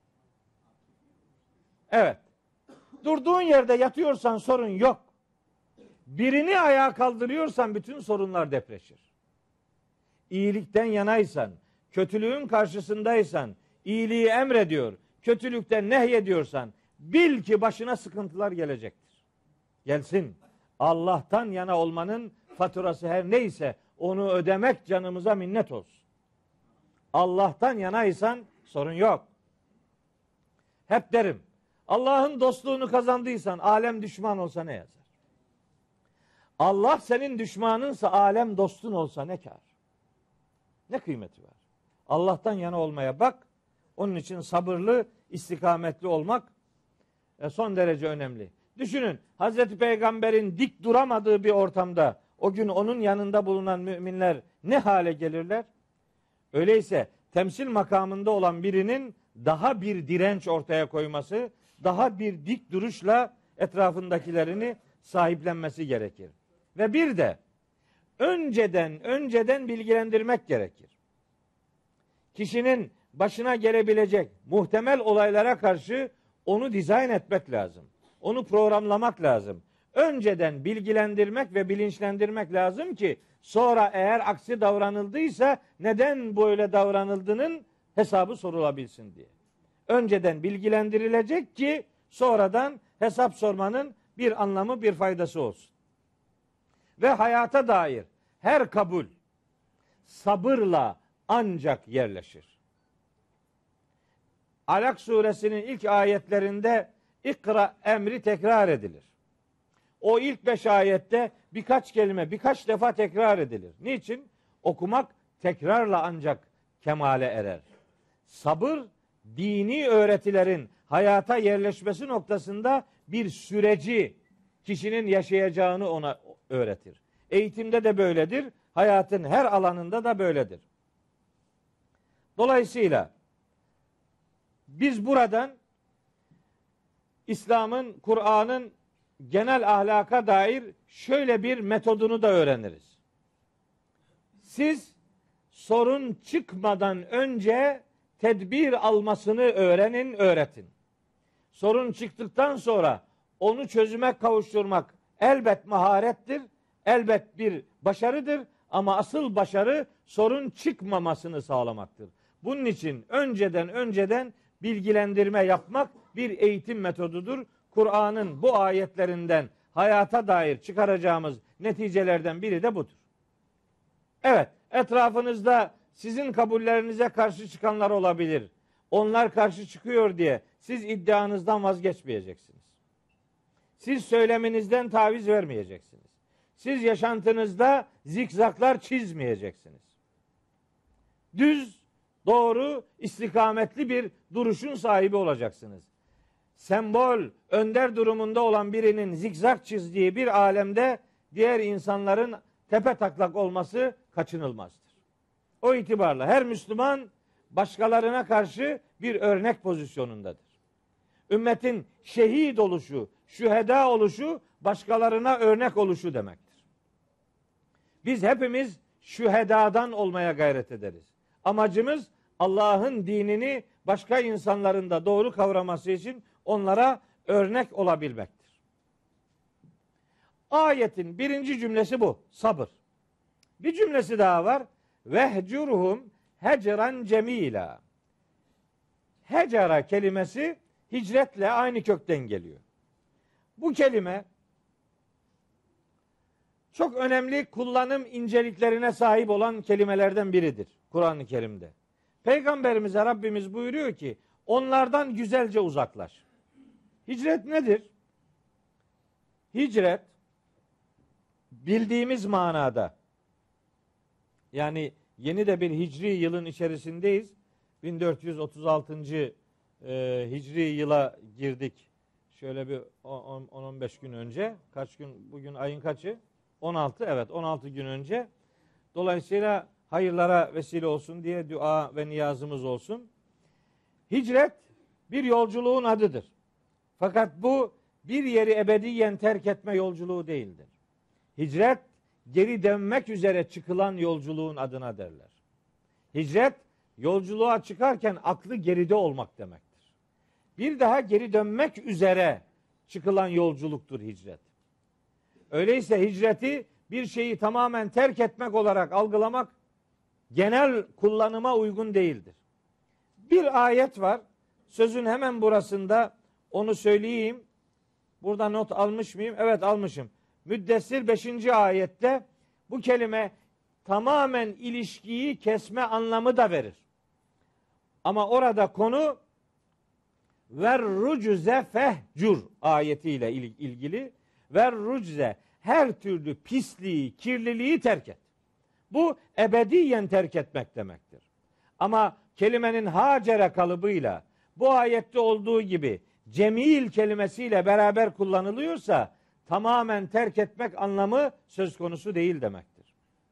Evet. Durduğun yerde yatıyorsan sorun yok. Birini ayağa kaldırıyorsan bütün sorunlar depreşir. İyilikten yanaysan, kötülüğün karşısındaysan, iyiliği emrediyor, kötülükten nehyediyorsan bil ki başına sıkıntılar gelecektir. Gelsin. Allah'tan yana olmanın faturası her neyse onu ödemek canımıza minnet olsun. Allah'tan yanaysan sorun yok. Hep derim. Allah'ın dostluğunu kazandıysan alem düşman olsa ne yazar? Allah senin düşmanınsa alem dostun olsa ne kâr? Ne kıymeti var? Allah'tan yana olmaya bak. Onun için sabırlı, istikametli olmak son derece önemli. Düşünün, Hazreti Peygamber'in dik duramadığı bir ortamda o gün onun yanında bulunan müminler ne hale gelirler? Öyleyse temsil makamında olan birinin daha bir direnç ortaya koyması, daha bir dik duruşla etrafındakilerini sahiplenmesi gerekir. Ve bir de önceden önceden bilgilendirmek gerekir. Kişinin başına gelebilecek muhtemel olaylara karşı onu dizayn etmek lazım. Onu programlamak lazım. Önceden bilgilendirmek ve bilinçlendirmek lazım ki sonra eğer aksi davranıldıysa neden böyle davranıldığının hesabı sorulabilsin diye. Önceden bilgilendirilecek ki sonradan hesap sormanın bir anlamı, bir faydası olsun. Ve hayata dair her kabul sabırla ancak yerleşir. Alak suresinin ilk ayetlerinde ikra emri tekrar edilir. O ilk beş ayette birkaç kelime, birkaç defa tekrar edilir. Niçin? Okumak tekrarla ancak kemale erer. Sabır, dini öğretilerin hayata yerleşmesi noktasında bir süreci kişinin yaşayacağını ona öğretir. Eğitimde de böyledir, hayatın her alanında da böyledir. Dolayısıyla biz buradan İslam'ın, Kur'an'ın genel ahlaka dair şöyle bir metodunu da öğreniriz. Siz sorun çıkmadan önce tedbir almasını öğrenin, öğretin. Sorun çıktıktan sonra onu çözüme kavuşturmak elbet maharettir, elbet bir başarıdır ama asıl başarı sorun çıkmamasını sağlamaktır. Bunun için önceden önceden bilgilendirme yapmak bir eğitim metodudur. Kur'an'ın bu ayetlerinden hayata dair çıkaracağımız neticelerden biri de budur. Evet, etrafınızda sizin kabullerinize karşı çıkanlar olabilir. onlar karşı çıkıyor diye siz iddianızdan vazgeçmeyeceksiniz. Siz söyleminizden taviz vermeyeceksiniz. Siz yaşantınızda zikzaklar çizmeyeceksiniz. Düz, doğru, istikametli bir duruşun sahibi olacaksınız. Sembol, önder durumunda olan birinin zikzak çizdiği bir alemde diğer insanların tepe taklak olması kaçınılmazdır. O itibarla her Müslüman başkalarına karşı bir örnek pozisyonundadır. Ümmetin şehit oluşu, şüheda oluşu, başkalarına örnek oluşu demektir. Biz hepimiz şühedadan olmaya gayret ederiz. Amacımız Allah'ın dinini başka insanların da doğru kavraması için onlara örnek olabilmektir. Ayetin birinci cümlesi bu. Sabır. Bir cümlesi daha var. Vehcurhum hecran cemila. Hecara kelimesi hicretle aynı kökten geliyor. Bu kelime çok önemli kullanım inceliklerine sahip olan kelimelerden biridir Kur'an-ı Kerim'de. Peygamberimize Rabbimiz buyuruyor ki onlardan güzelce uzaklaş. Hicret nedir? Hicret bildiğimiz manada, yani yeni de bir hicri yılın içerisindeyiz. bin dört yüz otuz altıncı E, hicri yıla girdik. Şöyle bir on on beş gün önce. Kaç gün? Bugün ayın kaçı? on altı. Evet, on altı gün önce. Dolayısıyla hayırlara vesile olsun diye dua ve niyazımız olsun. Hicret bir yolculuğun adıdır. Fakat bu bir yeri ebediyen terk etme yolculuğu değildir. Hicret geri dönmek üzere çıkılan yolculuğun adına derler. Hicret yolculuğa çıkarken aklı geride olmak demektir. Bir daha geri dönmek üzere çıkılan yolculuktur hicret. Öyleyse hicreti bir şeyi tamamen terk etmek olarak algılamak genel kullanıma uygun değildir. Bir ayet var. Sözün hemen burasında, onu söyleyeyim. Burada not almış mıyım? Evet, almışım. Müddessir beşinci ayette bu kelime tamamen ilişkiyi kesme anlamı da verir. Ama orada konu ver rucuze fehcur ayetiyle ilgili. Ver rucze, her türlü pisliği, kirliliği terk et. Bu ebediyen terk etmek demektir. Ama kelimenin hacere kalıbıyla bu ayette olduğu gibi cemil kelimesiyle beraber kullanılıyorsa tamamen terk etmek anlamı söz konusu değil demektir.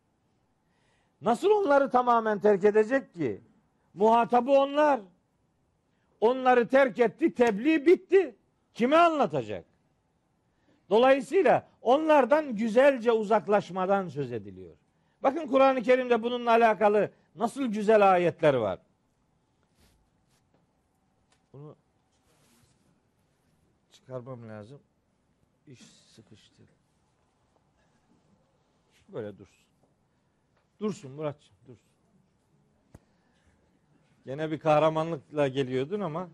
Nasıl onları tamamen terk edecek ki? Muhatabı onlar. Onları terk etti, tebliğ bitti. Kime anlatacak? Dolayısıyla onlardan güzelce uzaklaşmadan söz ediliyor. Bakın Kur'an-ı Kerim'de bununla alakalı nasıl güzel ayetler var. Bunu çıkarmam lazım. İş sıkıştı. Böyle dursun. Dursun Muratçığım, dursun. Gene bir kahramanlıkla geliyordun ama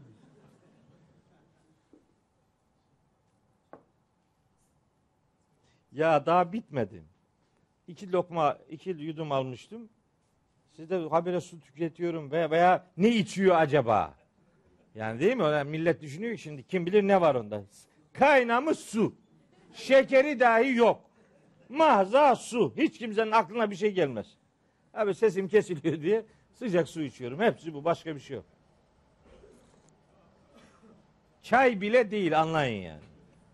ya daha bitmedi. İki lokma, iki yudum almıştım. Siz de habire su tüketiyorum veya, veya ne içiyor acaba? Yani değil mi? Yani millet düşünüyor ki şimdi kim bilir ne var onda. Kaynamış su. Şekeri dahi yok. Mahza su. Hiç kimsenin aklına bir şey gelmez. Abi sesim kesiliyor diye sıcak su içiyorum. Hepsi bu. Başka bir şey yok. Çay bile değil, anlayın yani.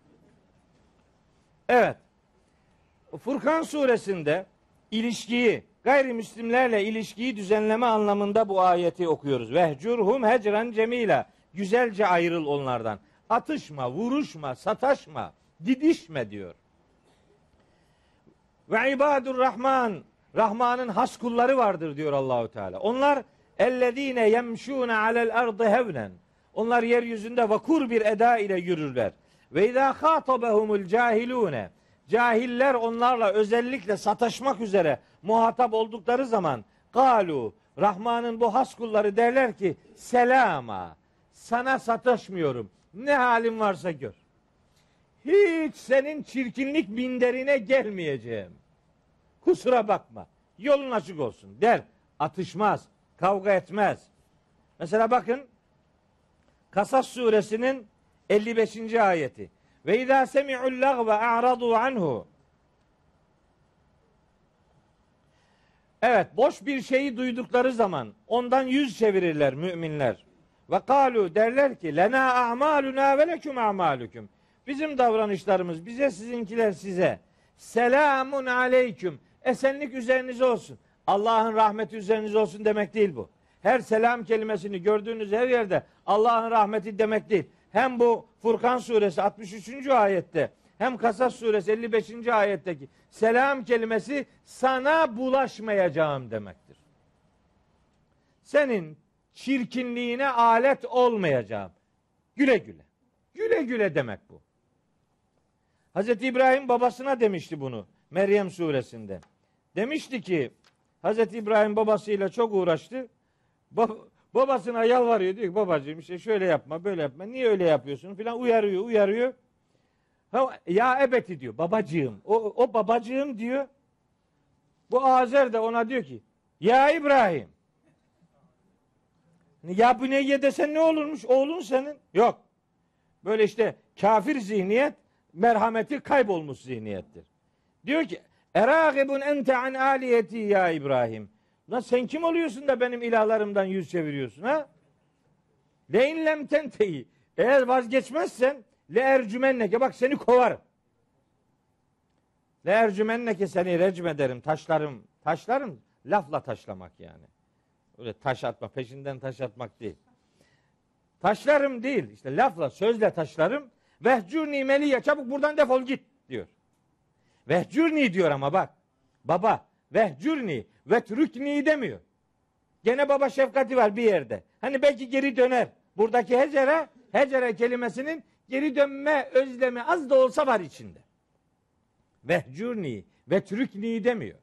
Evet. Furkan suresinde ilişkiyi, gayrimüslimlerle ilişkiyi düzenleme anlamında bu ayeti okuyoruz. Vehcurhum hecran cemila. Güzelce ayrıl onlardan. Atışma, vuruşma, sataşma, didişme diyor. Ve ibadur rahman. Rahman'ın has kulları vardır diyor Allahu Teala. Onlar ellezine yemşûne alel ardı hevnen. Onlar yeryüzünde vakur bir eda ile yürürler. Ve izâ khâtabehumul cahilûne. Cahiller onlarla özellikle sataşmak üzere muhatap oldukları zaman galu, Rahman'ın bu has kulları derler ki selama, sana sataşmıyorum. Ne halin varsa gör. Hiç senin çirkinlik minderine gelmeyeceğim. Kusura bakma. Yolun açık olsun der. Atışmaz, kavga etmez. Mesela bakın Kasas suresinin elli beşinci ayeti. Ve izâ semi'ul lagve a'radu anhu. Evet, boş bir şeyi duydukları zaman ondan yüz çevirirler müminler. Ve kalu, derler ki lena a'maluna ve leküm a'malukum. Bizim davranışlarımız bize, sizinkiler size. Selamun aleyküm. Esenlik üzerinize olsun. Allah'ın rahmeti üzerinize olsun demek değil bu. Her selam kelimesini gördüğünüz her yerde Allah'ın rahmeti demek değil. Hem bu Furkan suresi altmış üçüncü ayette hem Kasas suresi elli beşinci ayetteki selam kelimesi sana bulaşmayacağım demektir. Senin çirkinliğine alet olmayacağım. Güle güle. Güle güle demek bu. Hazreti İbrahim babasına demişti bunu Meryem suresinde. Demişti ki Hazreti İbrahim babasıyla çok uğraştı. Bab- babasına yalvarıyor, diyor ki babacığım işte şöyle yapma, böyle yapma. Niye öyle yapıyorsun filan, uyarıyor uyarıyor. Ha, ya ebeti diyor, babacığım. O, o babacığım diyor. Bu Azer de ona diyor ki ya İbrahim. Ya bu neye desen ne olurmuş, oğlun senin? Yok. Böyle işte kafir zihniyet, merhameti kaybolmuş zihniyettir. Diyor ki erâgibun ente an aliyeti ya İbrahim. Lan sen kim oluyorsun da benim ilahlarımdan yüz çeviriyorsun ha? Le in lem tentehi. Eğer vazgeçmezsen le ercümenneke, bak seni kovarım. Le ercümenneke, seni recm ederim, taşlarım. Taşlarım lafla taşlamak yani. Öyle taş atma, peşinden taş atmak değil. Taşlarım değil, işte lafla, sözle taşlarım. Vehcurni meliye, çabuk buradan defol git diyor. Vehcurni diyor ama bak. Baba, vehcurni ve trükni demiyor. Gene baba şefkati var bir yerde. Hani belki geri döner. Buradaki hecere, hecere kelimesinin geri dönme özlemi az da olsa var içinde. Vehcurni ve trükni demiyor.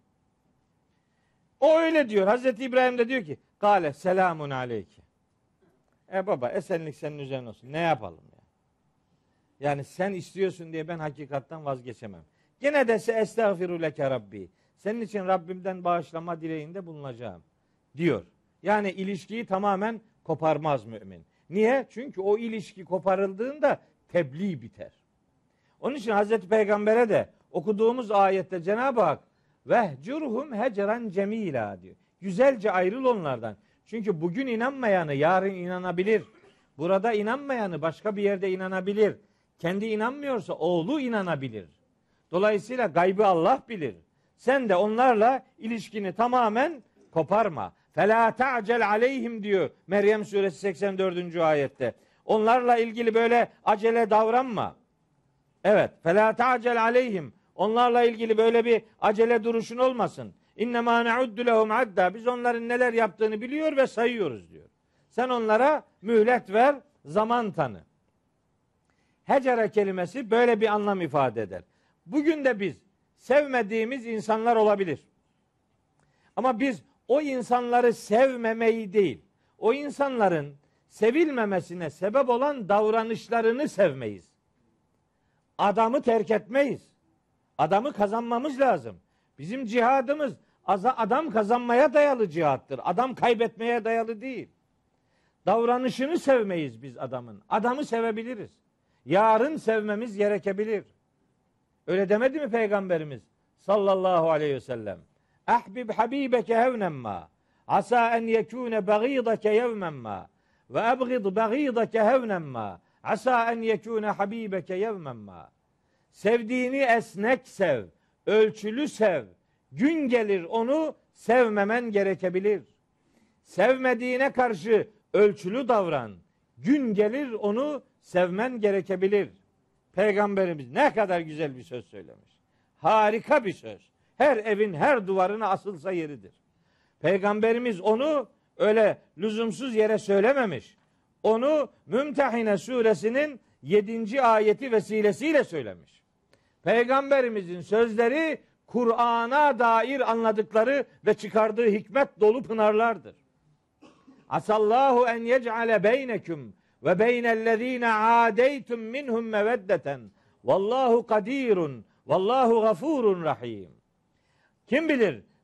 O öyle diyor. Hazreti İbrahim de diyor ki kâle selamun aleyke. E baba, esenlik senin üzerine olsun. Ne yapalım ya? Yani sen istiyorsun diye ben hakikattan vazgeçemem. Gene de estağfiru leke Rabbi. Senin için Rabbimden bağışlama dileğinde bulunacağım diyor. Yani ilişkiyi tamamen koparmaz mümin. Niye? Çünkü o ilişki koparıldığında tebliğ biter. Onun için Hazreti Peygamber'e de okuduğumuz ayette Cenab-ı Hak vehcurhum hecran cemila diyor. Güzelce ayrıl onlardan. Çünkü bugün inanmayanı yarın inanabilir. Burada inanmayanı başka bir yerde inanabilir. Kendi inanmıyorsa oğlu inanabilir. Dolayısıyla gaybı Allah bilir. Sen de onlarla ilişkini tamamen koparma. Fela ta'cel aleyhim diyor Meryem suresi seksen dördüncü ayette. Onlarla ilgili böyle acele davranma. Evet. Fela ta'cel aleyhim. Onlarla ilgili böyle bir acele duruşun olmasın. İnnemâ ne'uddu lehum adda. Biz onların neler yaptığını biliyor ve sayıyoruz diyor. Sen onlara mühlet ver, zaman tanı. Hecere kelimesi böyle bir anlam ifade eder. Bugün de biz sevmediğimiz insanlar olabilir. Ama biz o insanları sevmemeyi değil, o insanların sevilmemesine sebep olan davranışlarını sevmeyiz. Adamı terk etmeyiz. Adamı kazanmamız lazım. Bizim cihadımız adam kazanmaya dayalı cihattır. Adam kaybetmeye dayalı değil. Davranışını sevmeyiz biz adamın. Adamı sevebiliriz. Yarın sevmemiz gerekebilir. Öyle demedi mi Peygamberimiz sallallahu aleyhi ve sellem? Ahbib habibeke hevnen ma. Asa en yekune bagîdake yevmen ma. Ve ebgid bagîdake hevnen ma. Asa en yekune habibeke yevmen ma. Sevdiğini esnek sev, ölçülü sev. Gün gelir onu sevmemen gerekebilir. Sevmediğine karşı ölçülü davran. Gün gelir onu sevmen gerekebilir. Peygamberimiz ne kadar güzel bir söz söylemiş. Harika bir söz. Her evin her duvarına asılsa yeridir. Peygamberimiz onu öyle lüzumsuz yere söylememiş. Onu Mümtehine suresinin yedinci ayeti vesilesiyle söylemiş. Peygamberimizin sözleri Kur'an'a dair anladıkları ve çıkardığı hikmet dolu pınarlardır. Asallahu en yec'ale beyneküm ve beynellezine adeytum minhum meveddeten. Vallahu kadirun. Vallahu gafurun rahim. Kim bilir seninle arasında düşmanlık bulunanların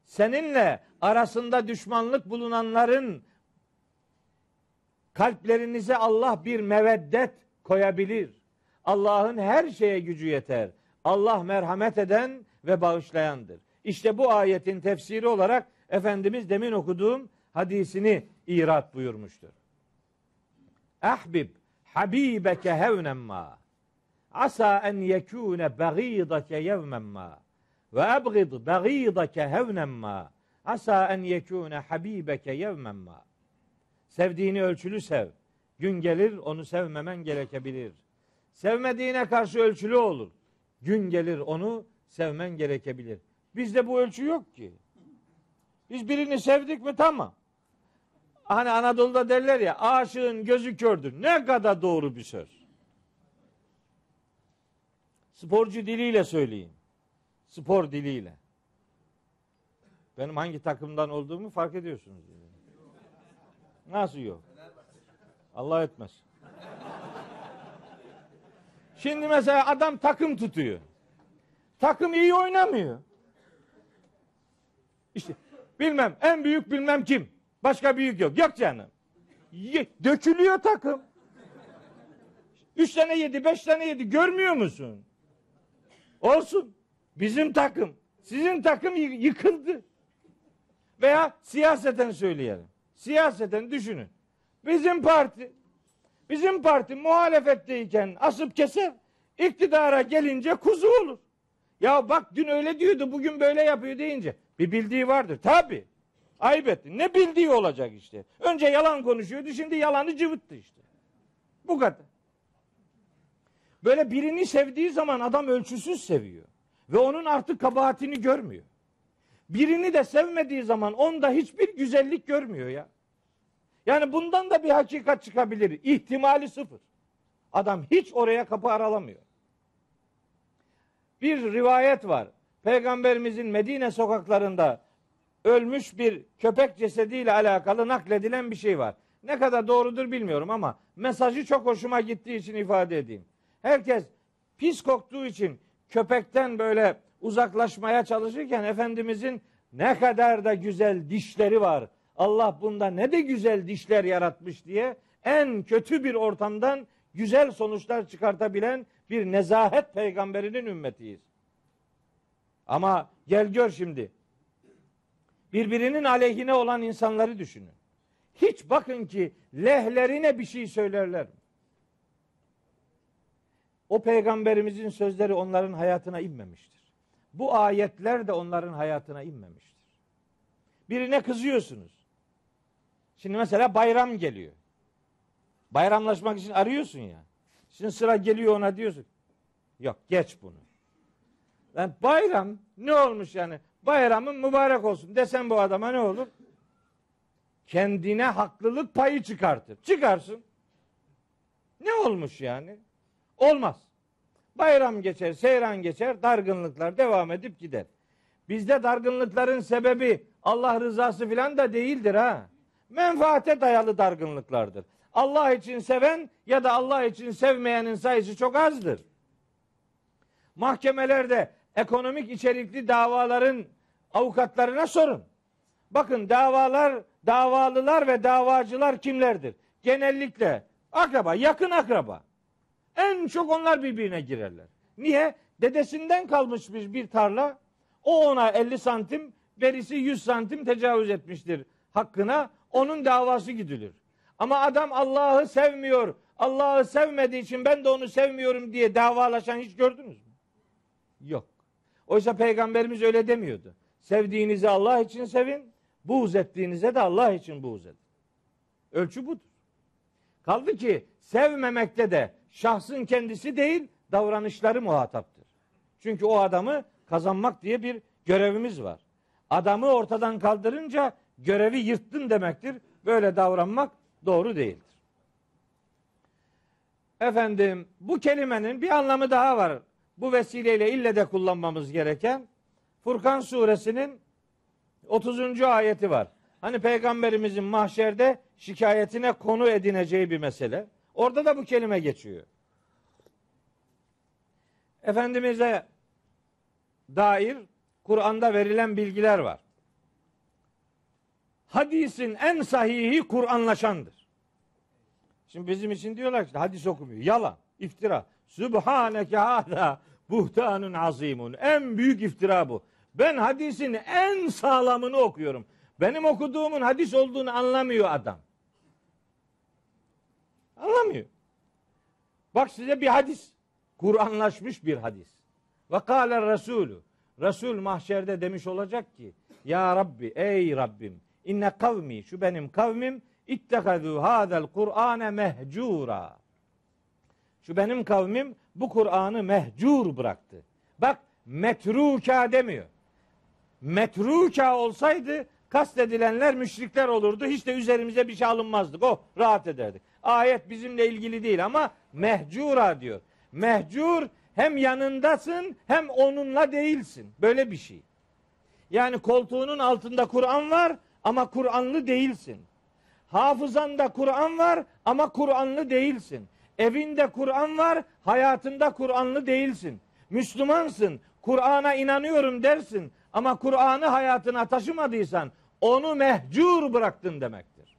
Kalplerinize Allah bir meveddet koyabilir. Allah'ın her şeye gücü yeter. Allah merhamet eden ve bağışlayandır. İşte bu ayetin tefsiri olarak Efendimiz demin okuduğum hadisini irat buyurmuştur. Ahbib habibeke hevnen ma. Asa en yekune bagidake yevmen ma. Ve abgid bagidake hevnen ma. Asa en yekune habibeke yevmen ma. Sevdiğini ölçülü sev. Gün gelir onu sevmemen gerekebilir. Sevmediğine karşı ölçülü olur. Gün gelir onu sevmen gerekebilir. Bizde bu ölçü yok ki. Biz birini sevdik mi tamam. Hani Anadolu'da derler ya, aşığın gözü kördür. Ne kadar doğru bir söz. Sporcu diliyle söyleyeyim. Spor diliyle. Benim hangi takımdan olduğumu fark ediyorsunuz. Nasıl yok? Allah etmez. Şimdi mesela adam takım tutuyor. Takım iyi oynamıyor. İşte bilmem en büyük bilmem kim. Başka büyük yok. Yok canım. Ye, dökülüyor takım. Üç tane yedi, beş tane yedi. Görmüyor musun? Olsun. Bizim takım. Sizin takım yıkıldı. Veya siyaseten söyleyelim. Siyaseten düşünün. Bizim parti bizim parti muhalefetteyken asıp keser. İktidara gelince kuzu olur. Ya bak dün öyle diyordu, bugün böyle yapıyor deyince bir bildiği vardır. Tabii. Ayıp etti. Ne bildiği olacak işte. Önce yalan konuşuyordu, şimdi yalanı cıvıttı işte. Bu kadar. Böyle birini sevdiği zaman adam ölçüsüz seviyor. Ve onun artık kabahatini görmüyor. Birini de sevmediği zaman onda hiçbir güzellik görmüyor ya. Yani bundan da bir hakikat çıkabilir. İhtimali sıfır. Adam hiç oraya kapı aralamıyor. Bir rivayet var. Peygamberimizin Medine sokaklarında ölmüş bir köpek cesediyle alakalı nakledilen bir şey var. Ne kadar doğrudur bilmiyorum ama mesajı çok hoşuma gittiği için ifade edeyim. Herkes pis koktuğu için köpekten böyle uzaklaşmaya çalışırken Efendimizin ne kadar da güzel dişleri var. Allah bunda ne de güzel dişler yaratmış diye en kötü bir ortamdan güzel sonuçlar çıkartabilen bir nezahet peygamberinin ümmetiyiz. Ama gel gör şimdi. Birbirinin aleyhine olan insanları düşünün. Hiç bakın ki lehlerine bir şey söylerler mi? O peygamberimizin sözleri onların hayatına inmemiştir. Bu ayetler de onların hayatına inmemiştir. Birine kızıyorsunuz. Şimdi mesela bayram geliyor. Bayramlaşmak için arıyorsun ya. Şimdi sıra geliyor ona diyorsun. Yok geç bunu. Yani bayram ne olmuş yani? Bayramın mübarek olsun desen bu adama ne olur? Kendine haklılık payı çıkartır. Çıkarsın. Ne olmuş yani? Olmaz. Bayram geçer, seyran geçer, dargınlıklar devam edip gider. Bizde dargınlıkların sebebi Allah rızası filan da değildir ha. Menfaate dayalı dargınlıklardır. Allah için seven ya da Allah için sevmeyenin sayısı çok azdır. Mahkemelerde ekonomik içerikli davaların avukatlarına sorun. Bakın davalar, davalılar ve davacılar kimlerdir? Genellikle akraba, yakın akraba. En çok onlar birbirine girerler. Niye? Dedesinden kalmış bir, bir tarla. O ona elli santim, berisi yüz santim tecavüz etmiştir hakkına. Onun davası gidilir. Ama adam Allah'ı sevmiyor. Allah'ı sevmediği için ben de onu sevmiyorum diye davalaşan hiç gördünüz mü? Yok. Oysa Peygamberimiz öyle demiyordu. Sevdiğinizi Allah için sevin, buğz ettiğinize de Allah için buğz edin. Ölçü budur. Kaldı ki sevmemekte de şahsın kendisi değil, davranışları muhataptır. Çünkü o adamı kazanmak diye bir görevimiz var. Adamı ortadan kaldırınca görevi yırttın demektir. Böyle davranmak doğru değildir. Efendim, bu kelimenin bir anlamı daha var. Bu vesileyle ille de kullanmamız gereken Furkan suresinin otuzuncu ayeti var. Hani Peygamberimizin mahşerde şikayetine konu edineceği bir mesele. Orada da bu kelime geçiyor. Efendimiz'e dair Kur'an'da verilen bilgiler var. Hadisin en sahihi Kur'anlaşandır. Şimdi bizim için diyorlar ki hadis okumuyor. Yalan, iftira. Sübhaneke hâzâ buhtanun azimun. En büyük iftira bu. Ben hadisin en sağlamını okuyorum. Benim okuduğumun hadis olduğunu anlamıyor adam. Anlamıyor. Bak size bir hadis. Kur'anlaşmış bir hadis. Ve kâle Resulü. Resul mahşerde demiş olacak ki ya Rabbi, ey Rabbim, inne kavmi, şu benim kavmim, ittekazû hâzel Kur'âne mehcûrâ. Şu benim kavmim bu Kur'an'ı mehcur bıraktı. Bak, metrûkâ demiyor. Metrûkâ olsaydı kastedilenler müşrikler olurdu. Hiç de üzerimize bir şey alınmazdık. Oh, rahat ederdik. Ayet bizimle ilgili değil ama mehcura diyor. Mehcur, hem yanındasın hem onunla değilsin. Böyle bir şey. Yani koltuğunun altında Kur'an var ama Kur'anlı değilsin. Hafızanda Kur'an var ama Kur'anlı değilsin. Evinde Kur'an var, hayatında Kur'anlı değilsin. Müslümansın, Kur'an'a inanıyorum dersin ama Kur'an'ı hayatına taşımadıysan onu mehcur bıraktın demektir.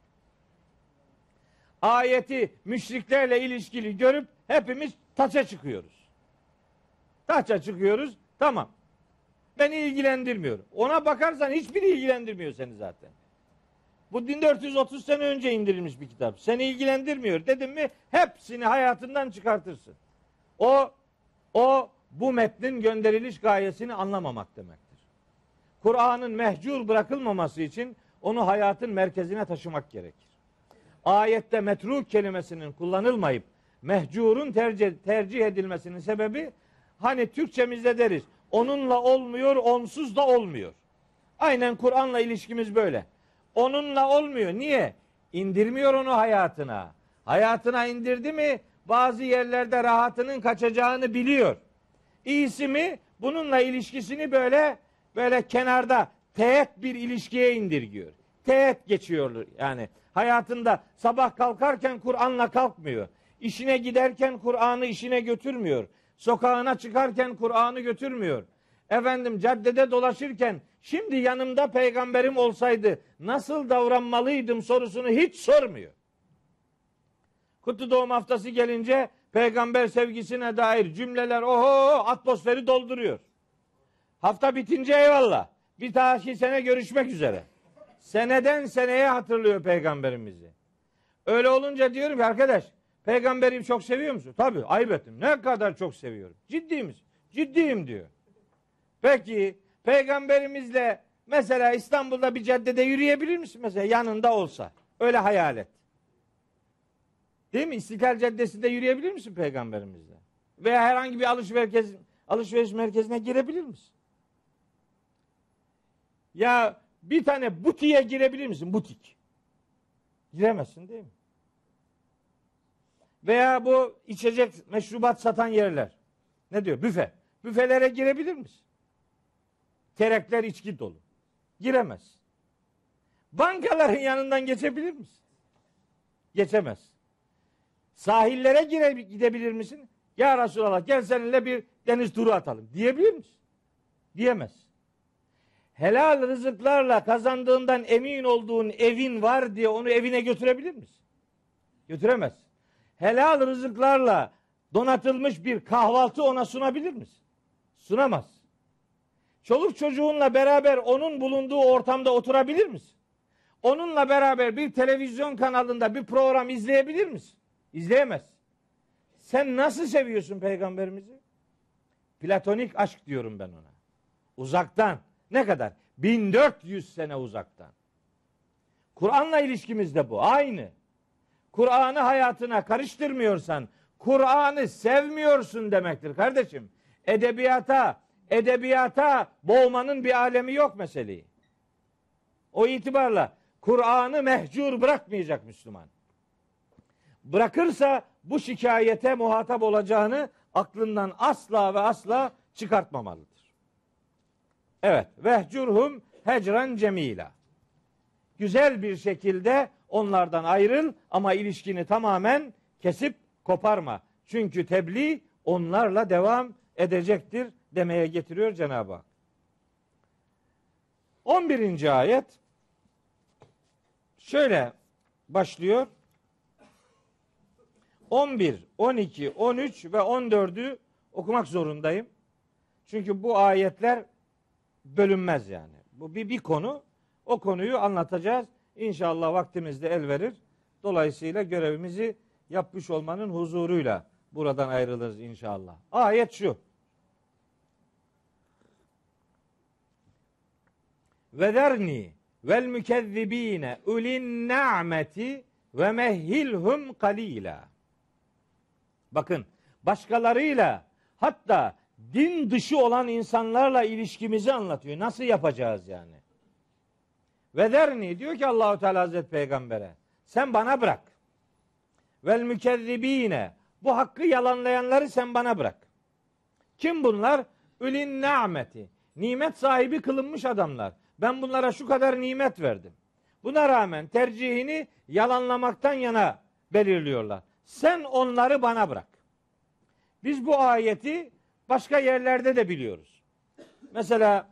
Ayeti müşriklerle ilişkili görüp hepimiz taça çıkıyoruz. Taça çıkıyoruz, tamam. Beni ilgilendirmiyor. Ona bakarsan hiçbiri ilgilendirmiyor seni zaten. Bu bin dört yüz otuz sene önce indirilmiş bir kitap. Seni ilgilendirmiyor dedim mi hepsini hayatından çıkartırsın. O o bu metnin gönderiliş gayesini anlamamak demektir. Kur'an'ın mehcur bırakılmaması için onu hayatın merkezine taşımak gerekir. Ayette metruk kelimesinin kullanılmayıp mehcurun tercih, tercih edilmesinin sebebi, hani Türkçemizde deriz, onunla olmuyor, onsuz da olmuyor. Aynen Kur'an'la ilişkimiz böyle. Onunla olmuyor. Niye? İndirmiyor onu hayatına. Hayatına indirdi mi bazı yerlerde rahatının kaçacağını biliyor. İyisi mi bununla ilişkisini böyle böyle kenarda teğet bir ilişkiye indirgiyor. Teğet geçiyor yani. Hayatında sabah kalkarken Kur'an'la kalkmıyor. İşine giderken Kur'an'ı işine götürmüyor. Sokağına çıkarken Kur'an'ı götürmüyor. Efendim caddede dolaşırken şimdi yanımda peygamberim olsaydı nasıl davranmalıydım sorusunu hiç sormuyor. Kutlu Doğum Haftası gelince peygamber sevgisine dair cümleler oho atmosferi dolduruyor. Hafta bitince eyvallah. Bir dahaki sene görüşmek üzere. Seneden seneye hatırlıyor peygamberimizi. Öyle olunca diyorum ki arkadaş, peygamberi çok seviyor musun? Tabii, ayıp ettim. Ne kadar çok seviyorum. Ciddi misin? Ciddiyim diyor. Peki peygamberimizle mesela İstanbul'da bir caddede yürüyebilir misin? Mesela yanında olsa. Öyle hayal et. Değil mi? İstiklal Caddesi'nde yürüyebilir misin peygamberimizle? Veya herhangi bir alışveriş merkezi, alışveriş merkezine girebilir misin? Ya bir tane butiğe girebilir misin? Butik. Giremezsin değil mi? Veya bu içecek, meşrubat satan yerler. Ne diyor? Büfe. Büfelere girebilir misin? Terekler içki dolu. Giremez. Bankaların yanından geçebilir misin? Geçemez. Sahillere gire, gidebilir misin? Ya Resulallah gel seninle bir deniz turu atalım. Diyebilir misin? Diyemez. Helal rızıklarla kazandığından emin olduğun evin var diye onu evine götürebilir misin? Götüremez. Helal rızıklarla donatılmış bir kahvaltı ona sunabilir misin? Sunamaz. Çoluk çocuğunla beraber onun bulunduğu ortamda oturabilir misin? Onunla beraber bir televizyon kanalında bir program izleyebilir misin? İzleyemez. Sen nasıl seviyorsun peygamberimizi? Platonik aşk diyorum ben ona. Uzaktan. Ne kadar? bin dört yüz sene uzaktan. Kur'an'la ilişkimiz de bu. Aynı. Kur'an'ı hayatına karıştırmıyorsan Kur'an'ı sevmiyorsun demektir kardeşim. Edebiyata, edebiyata boğmanın bir alemi yok meseleyi. O itibarla Kur'an'ı mehcur bırakmayacak Müslüman. Bırakırsa bu şikayete muhatap olacağını aklından asla ve asla çıkartmamalıdır. Evet. Vehcurhum hecran cemila. Güzel bir şekilde onlardan ayrıl ama ilişkini tamamen kesip koparma. Çünkü tebliğ onlarla devam edecektir demeye getiriyor Cenab-ı Hak. on birinci ayet şöyle başlıyor. on bir, on iki, on üç ve on dördü okumak zorundayım. Çünkü bu ayetler bölünmez yani. Bu bir, bir konu. O konuyu anlatacağız. İnşallah vaktimiz de el verir. Dolayısıyla görevimizi yapmış olmanın huzuruyla buradan ayrılırız inşallah. Ayet şu. Ve derni vel mükezzibine ulin na'meti ve mehhilhum kalila. Bakın, başkalarıyla, hatta din dışı olan insanlarla ilişkimizi anlatıyor. Nasıl yapacağız yani? Ve derni, diyor ki Allahu Teala Hazreti Peygamber'e, sen bana bırak. Vel mükezzibine, bu hakkı yalanlayanları sen bana bırak. Kim bunlar? Ülin ni'meti, nimet sahibi kılınmış adamlar. Ben bunlara şu kadar nimet verdim. Buna rağmen tercihini yalanlamaktan yana belirliyorlar. Sen onları bana bırak. Biz bu ayeti başka yerlerde de biliyoruz. Mesela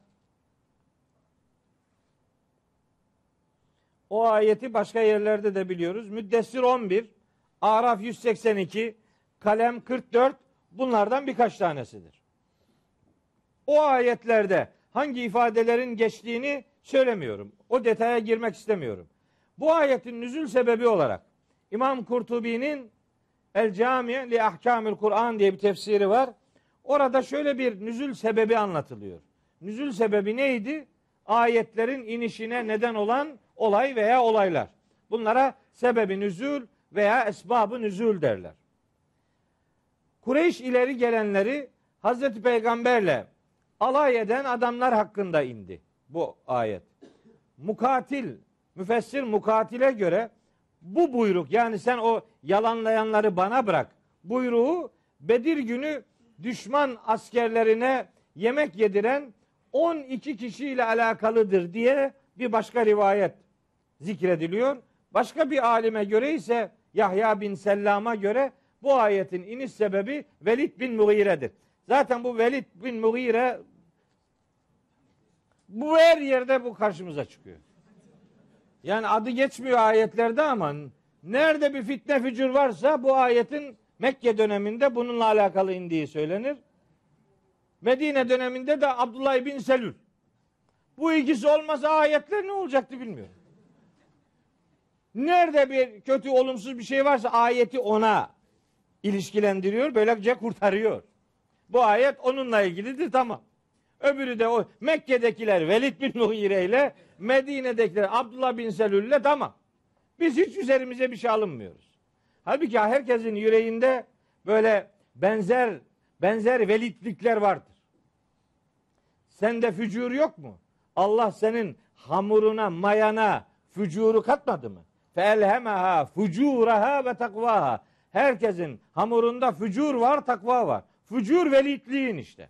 o ayeti başka yerlerde de biliyoruz. Müddessir on bir, Araf yüz seksen iki, Kalem kırk dört, bunlardan birkaç tanesidir. O ayetlerde hangi ifadelerin geçtiğini söylemiyorum. O detaya girmek istemiyorum. Bu ayetin nüzul sebebi olarak İmam Kurtubi'nin El Cami li Ahkamil Kur'an diye bir tefsiri var. Orada şöyle bir nüzul sebebi anlatılıyor. Nüzul sebebi neydi? Ayetlerin inişine neden olan olay veya olaylar. Bunlara sebebi nüzul veya esbabı nüzul derler. Kureyş ileri gelenleri Hazreti Peygamberle alay eden adamlar hakkında indi bu ayet. Mukatil, müfessir Mukatil'e göre bu buyruk, yani sen o yalanlayanları bana bırak buyruğu, Bedir günü düşman askerlerine yemek yediren on iki kişiyle alakalıdır diye bir başka rivayet zikrediliyor. Başka bir alime göre ise, Yahya bin Sellam'a göre, bu ayetin iniş sebebi Velid bin Mughire'dir. Zaten bu Velid bin Mughire, bu her yerde bu karşımıza çıkıyor. Yani adı geçmiyor ayetlerde ama nerede bir fitne fücur varsa bu ayetin Mekke döneminde bununla alakalı indiği söylenir. Medine döneminde de Abdullah bin Selül. Bu ikisi olmasa ayetler ne olacaktı bilmiyorum. Nerede bir kötü, olumsuz bir şey varsa ayeti ona ilişkilendiriyor, böylece kurtarıyor. Bu ayet onunla ilgilidir, tamam. Öbürü de o Mekke'dekiler Velid bin Mughire ile Medine'dekiler Abdullah bin Selül ile, tamam. Biz hiç üzerimize bir şey alınmıyoruz. Halbuki herkesin yüreğinde böyle benzer benzer velidlikler vardır. Sende fücur yok mu? Allah senin hamuruna, mayana fücuru katmadı mı? Feelhemaha fucuraha ve takvaha. Herkesin hamurunda fücur var, takva var. Fücur velidliğin işte.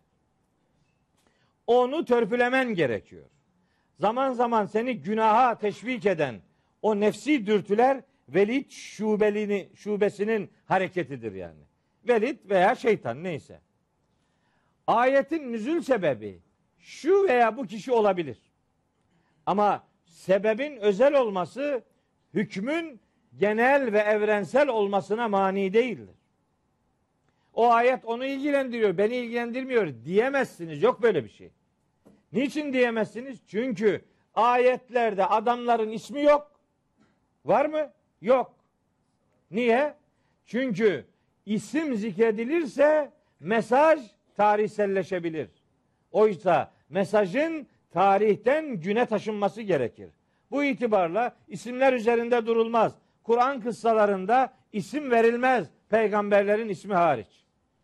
Onu törpülemen gerekiyor. Zaman zaman seni günaha teşvik eden o nefsi dürtüler velid şubelini, şubesinin hareketidir yani. Velid veya şeytan, neyse. Ayetin nüzul sebebi şu veya bu kişi olabilir. Ama sebebin özel olması hükmün genel ve evrensel olmasına mani değildir. O ayet onu ilgilendiriyor, beni ilgilendirmiyor diyemezsiniz. Yok böyle bir şey. Niçin diyemezsiniz? Çünkü ayetlerde adamların ismi yok. Var mı? Yok. Niye? Çünkü isim zikredilirse mesaj tarihselleşebilir. Oysa mesajın tarihten güne taşınması gerekir. Bu itibarla isimler üzerinde durulmaz. Kur'an kıssalarında isim verilmez, peygamberlerin ismi hariç.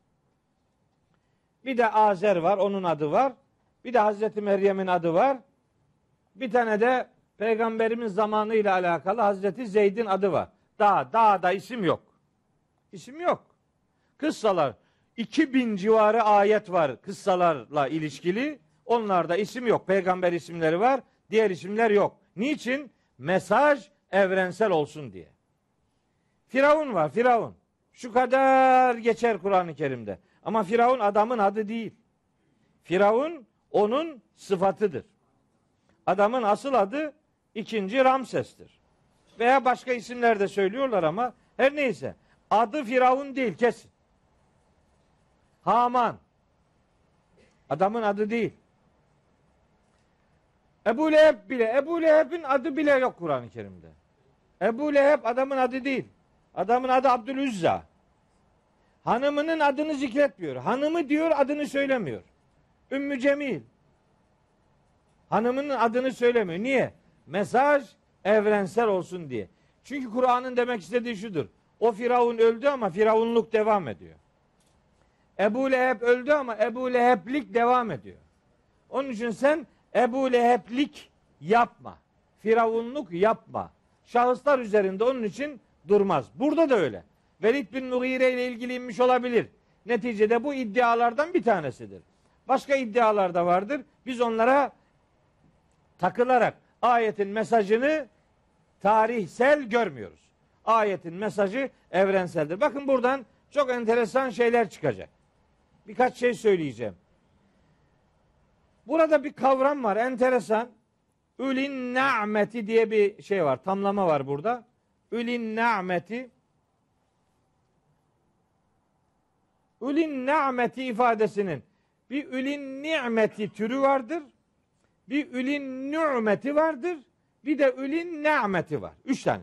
Bir de Azer var, onun adı var. Bir de Hazreti Meryem'in adı var. Bir tane de peygamberimiz zamanıyla alakalı Hazreti Zeyd'in adı var. Daha, daha da isim yok. İsim yok. Kıssalar, iki bin civarı ayet var kıssalarla ilişkili. Onlarda isim yok. Peygamber isimleri var, diğer isimler yok. Niçin? Mesaj evrensel olsun diye. Firavun var, Firavun. Şu kadar geçer Kur'an-ı Kerim'de. Ama Firavun adamın adı değil. Firavun onun sıfatıdır. Adamın asıl adı ikinci Ramses'tir. Veya başka isimler de söylüyorlar ama her neyse. Adı Firavun değil, kesin. Haman. Adamın adı değil. Ebu Leheb bile, Ebu Leheb'in adı bile yok Kur'an-ı Kerim'de. Ebu Leheb adamın adı değil. Adamın adı Abdülüzza. Hanımının adını zikretmiyor. Hanımı diyor, adını söylemiyor. Ümmü Cemil. Hanımının adını söylemiyor. Niye? Mesaj evrensel olsun diye. Çünkü Kur'an'ın demek istediği şudur. O Firavun öldü ama Firavunluk devam ediyor. Ebu Leheb öldü ama Ebu Leheblik devam ediyor. Onun için sen Ebu Leheblik yapma. Firavunluk yapma. Şahıslar üzerinde onun için durmaz. Burada da öyle. Velid bin Mughire ile ilgili inmiş olabilir. Neticede bu iddialardan bir tanesidir. Başka iddialar da vardır. Biz onlara takılarak ayetin mesajını tarihsel görmüyoruz. Ayetin mesajı evrenseldir. Bakın buradan çok enteresan şeyler çıkacak. Birkaç şey söyleyeceğim. Burada bir kavram var, enteresan. Ülin na'meti diye bir şey var, tamlama var burada. Ülin na'meti. Ülin na'meti ifadesinin bir ülin ni'meti türü vardır. Bir ülin nü'meti vardır. Bir de ülin na'meti var. Üç tane.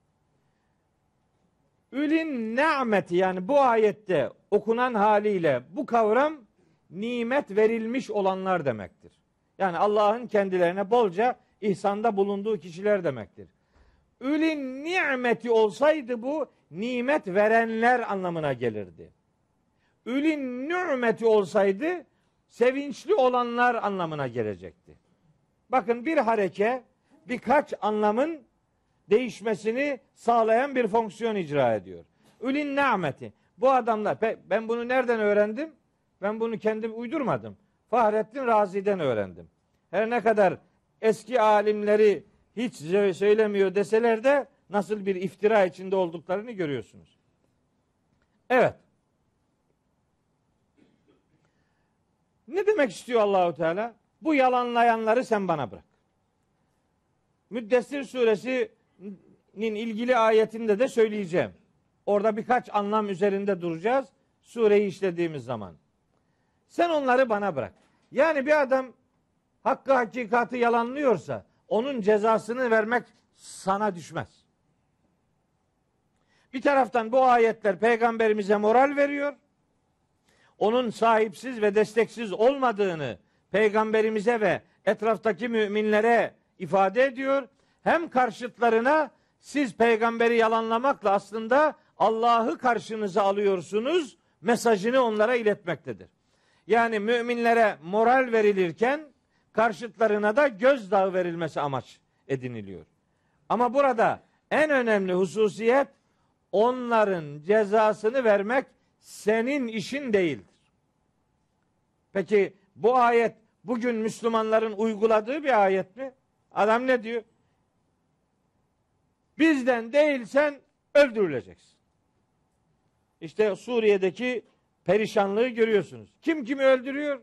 Ülin na'meti, yani bu ayette okunan haliyle bu kavram nimet verilmiş olanlar demektir. Yani Allah'ın kendilerine bolca ihsanda bulunduğu kişiler demektir. Ülin nimeti olsaydı bu nimet verenler anlamına gelirdi. Ülin nimeti olsaydı sevinçli olanlar anlamına gelecekti. Bakın, bir hareke birkaç anlamın değişmesini sağlayan bir fonksiyon icra ediyor. Ülin nimeti. Bu adamlar, ben bunu nereden öğrendim? Ben bunu kendim uydurmadım. Fahrettin Razi'den öğrendim. Her ne kadar eski alimleri hiç söylemiyor deseler de nasıl bir iftira içinde olduklarını görüyorsunuz. Evet. Ne demek istiyor Allahu Teala? Bu yalanlayanları sen bana bırak. Müddessir suresinin ilgili ayetinde de söyleyeceğim. Orada birkaç anlam üzerinde duracağız sureyi işlediğimiz zaman. Sen onları bana bırak. Yani bir adam hakkı hakikati yalanlıyorsa onun cezasını vermek sana düşmez. Bir taraftan bu ayetler peygamberimize moral veriyor. Onun sahipsiz ve desteksiz olmadığını peygamberimize ve etraftaki müminlere ifade ediyor. Hem karşıtlarına siz peygamberi yalanlamakla aslında Allah'ı karşınıza alıyorsunuz mesajını onlara iletmektedir. Yani müminlere moral verilirken karşıtlarına da gözdağı verilmesi amaç ediniliyor. Ama burada en önemli hususiyet onların cezasını vermek senin işin değildir. Peki bu ayet bugün Müslümanların uyguladığı bir ayet mi? Adam ne diyor? Bizden değilsen öldürüleceksin. İşte Suriye'deki perişanlığı görüyorsunuz. Kim kimi öldürüyor?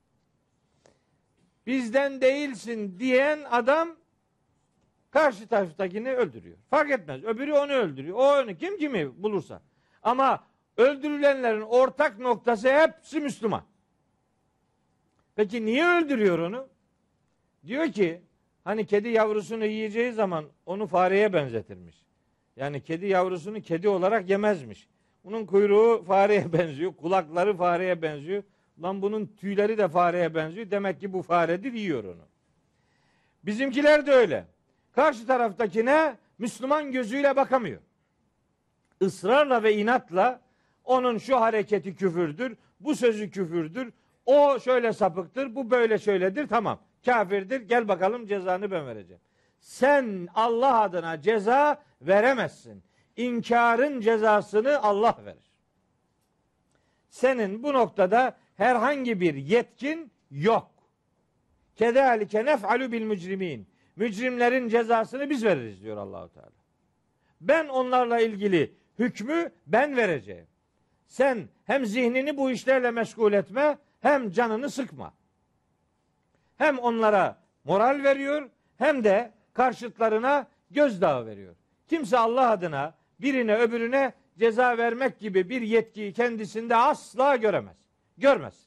Bizden değilsin diyen adam karşı taraftakini öldürüyor. Fark etmez. Öbürü onu öldürüyor. O onu, kim kimi bulursa. Ama öldürülenlerin ortak noktası hepsi Müslüman. Peki niye öldürüyor onu? Diyor ki hani kedi yavrusunu yiyeceği zaman onu fareye benzetirmiş. Yani kedi yavrusunu kedi olarak yemezmiş. Bunun kuyruğu fareye benziyor, kulakları fareye benziyor. Lan bunun tüyleri de fareye benziyor. Demek ki bu faredir, yiyor onu. Bizimkiler de öyle. Karşı taraftakine Müslüman gözüyle bakamıyor. Israrla ve inatla onun şu hareketi küfürdür, bu sözü küfürdür, o şöyle sapıktır, bu böyle şöyledir, tamam. Kafirdir, gel bakalım cezanı ben vereceğim. Sen Allah adına ceza veremezsin. İnkarın cezasını Allah verir. Senin bu noktada herhangi bir yetkin yok. Kedalike nef'alu bil mücrimin. Mücrimlerin cezasını biz veririz diyor Allahu Teala. Ben onlarla ilgili hükmü ben vereceğim. Sen hem zihnini bu işlerle meşgul etme, hem canını sıkma. Hem onlara moral veriyor, hem de karşıtlarına gözdağı veriyor. Kimse Allah adına birine öbürüne ceza vermek gibi bir yetkiyi kendisinde asla göremez. Görmez.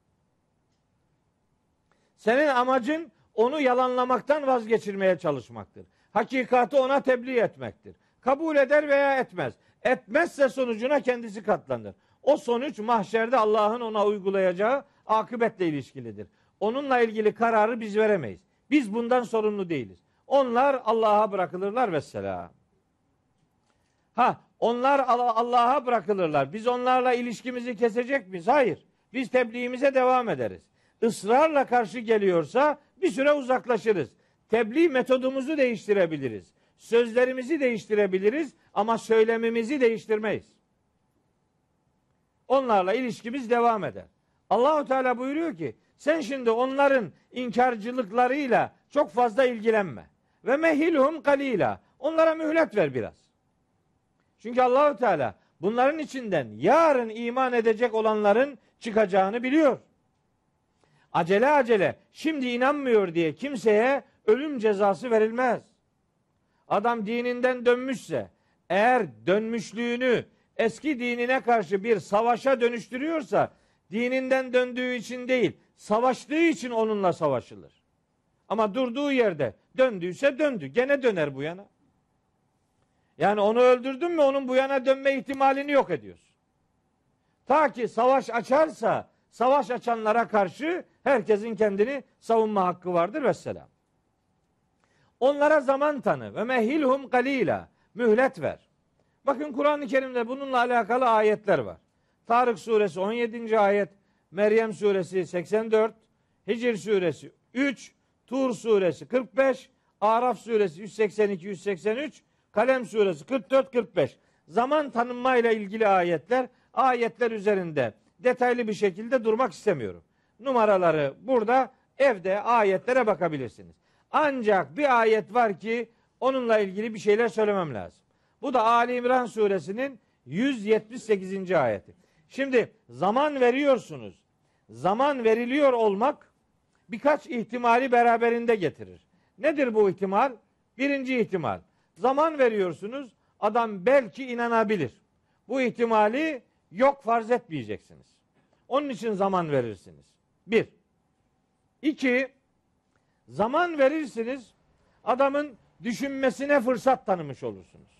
Senin amacın onu yalanlamaktan vazgeçirmeye çalışmaktır. Hakikati ona tebliğ etmektir. Kabul eder veya etmez. Etmezse sonucuna kendisi katlanır. O sonuç mahşerde Allah'ın ona uygulayacağı akıbetle ilişkilidir. Onunla ilgili kararı biz veremeyiz. Biz bundan sorumlu değiliz. Onlar Allah'a bırakılırlar vesselam. Ha, onlar Allah'a bırakılırlar. Biz onlarla ilişkimizi kesecek miyiz? Hayır. Biz tebliğimize devam ederiz. Israrla karşı geliyorsa bir süre uzaklaşırız. Tebliğ metodumuzu değiştirebiliriz. Sözlerimizi değiştirebiliriz ama söylemimizi değiştirmeyiz. Onlarla ilişkimiz devam eder. Allahu Teala buyuruyor ki sen şimdi onların inkarcılıklarıyla çok fazla ilgilenme. Ve mehilhum kalila. Onlara mühlet ver biraz. Çünkü Allahu Teala bunların içinden yarın iman edecek olanların çıkacağını biliyor. Acele acele şimdi inanmıyor diye kimseye ölüm cezası verilmez. Adam dininden dönmüşse, eğer dönmüşlüğünü eski dinine karşı bir savaşa dönüştürüyorsa, dininden döndüğü için değil, savaştığı için onunla savaşılır. Ama durduğu yerde döndüyse döndü. Gene döner bu yana. Yani onu öldürdün mü onun bu yana dönme ihtimalini yok ediyorsun. Ta ki savaş açarsa, savaş açanlara karşı herkesin kendini savunma hakkı vardır vesselam. Onlara zaman tanı ve mehilhum kalila. Mühlet ver. Bakın Kur'an-ı Kerim'de bununla alakalı ayetler var. Tarık suresi on yedinci ayet, Meryem suresi seksen dört, Hicr suresi üç, Tur suresi kırk beş, Araf suresi yüz seksen iki yüz seksen üç, Kalem suresi kırk dört kırk beş. Zaman tanınmayla ilgili ayetler, ayetler üzerinde detaylı bir şekilde durmak istemiyorum. Numaraları burada, evde ayetlere bakabilirsiniz. Ancak bir ayet var ki onunla ilgili bir şeyler söylemem lazım. Bu da Ali İmran suresinin yüz yetmiş sekizinci ayeti. Şimdi zaman veriyorsunuz. Zaman veriliyor olmak birkaç ihtimali beraberinde getirir. Nedir bu ihtimal? Birinci ihtimal. Zaman veriyorsunuz, adam belki inanabilir. Bu ihtimali yok farz etmeyeceksiniz. Onun için zaman verirsiniz. Bir. İki, zaman verirsiniz, adamın düşünmesine fırsat tanımış olursunuz.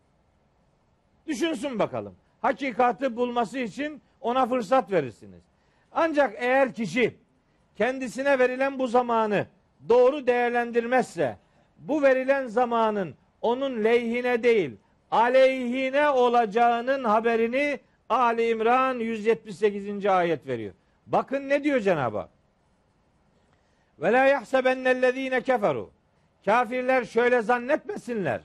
Düşünsün bakalım. Hakikati bulması için ona fırsat verirsiniz. Ancak eğer kişi kendisine verilen bu zamanı doğru değerlendirmezse, bu verilen zamanın onun lehine değil, aleyhine olacağının haberini Ali İmran yüz yetmiş sekizinci ayet veriyor. Bakın ne diyor Cenab-ı Hak? Ve la yahsebennellezine keferu. Kafirler şöyle zannetmesinler.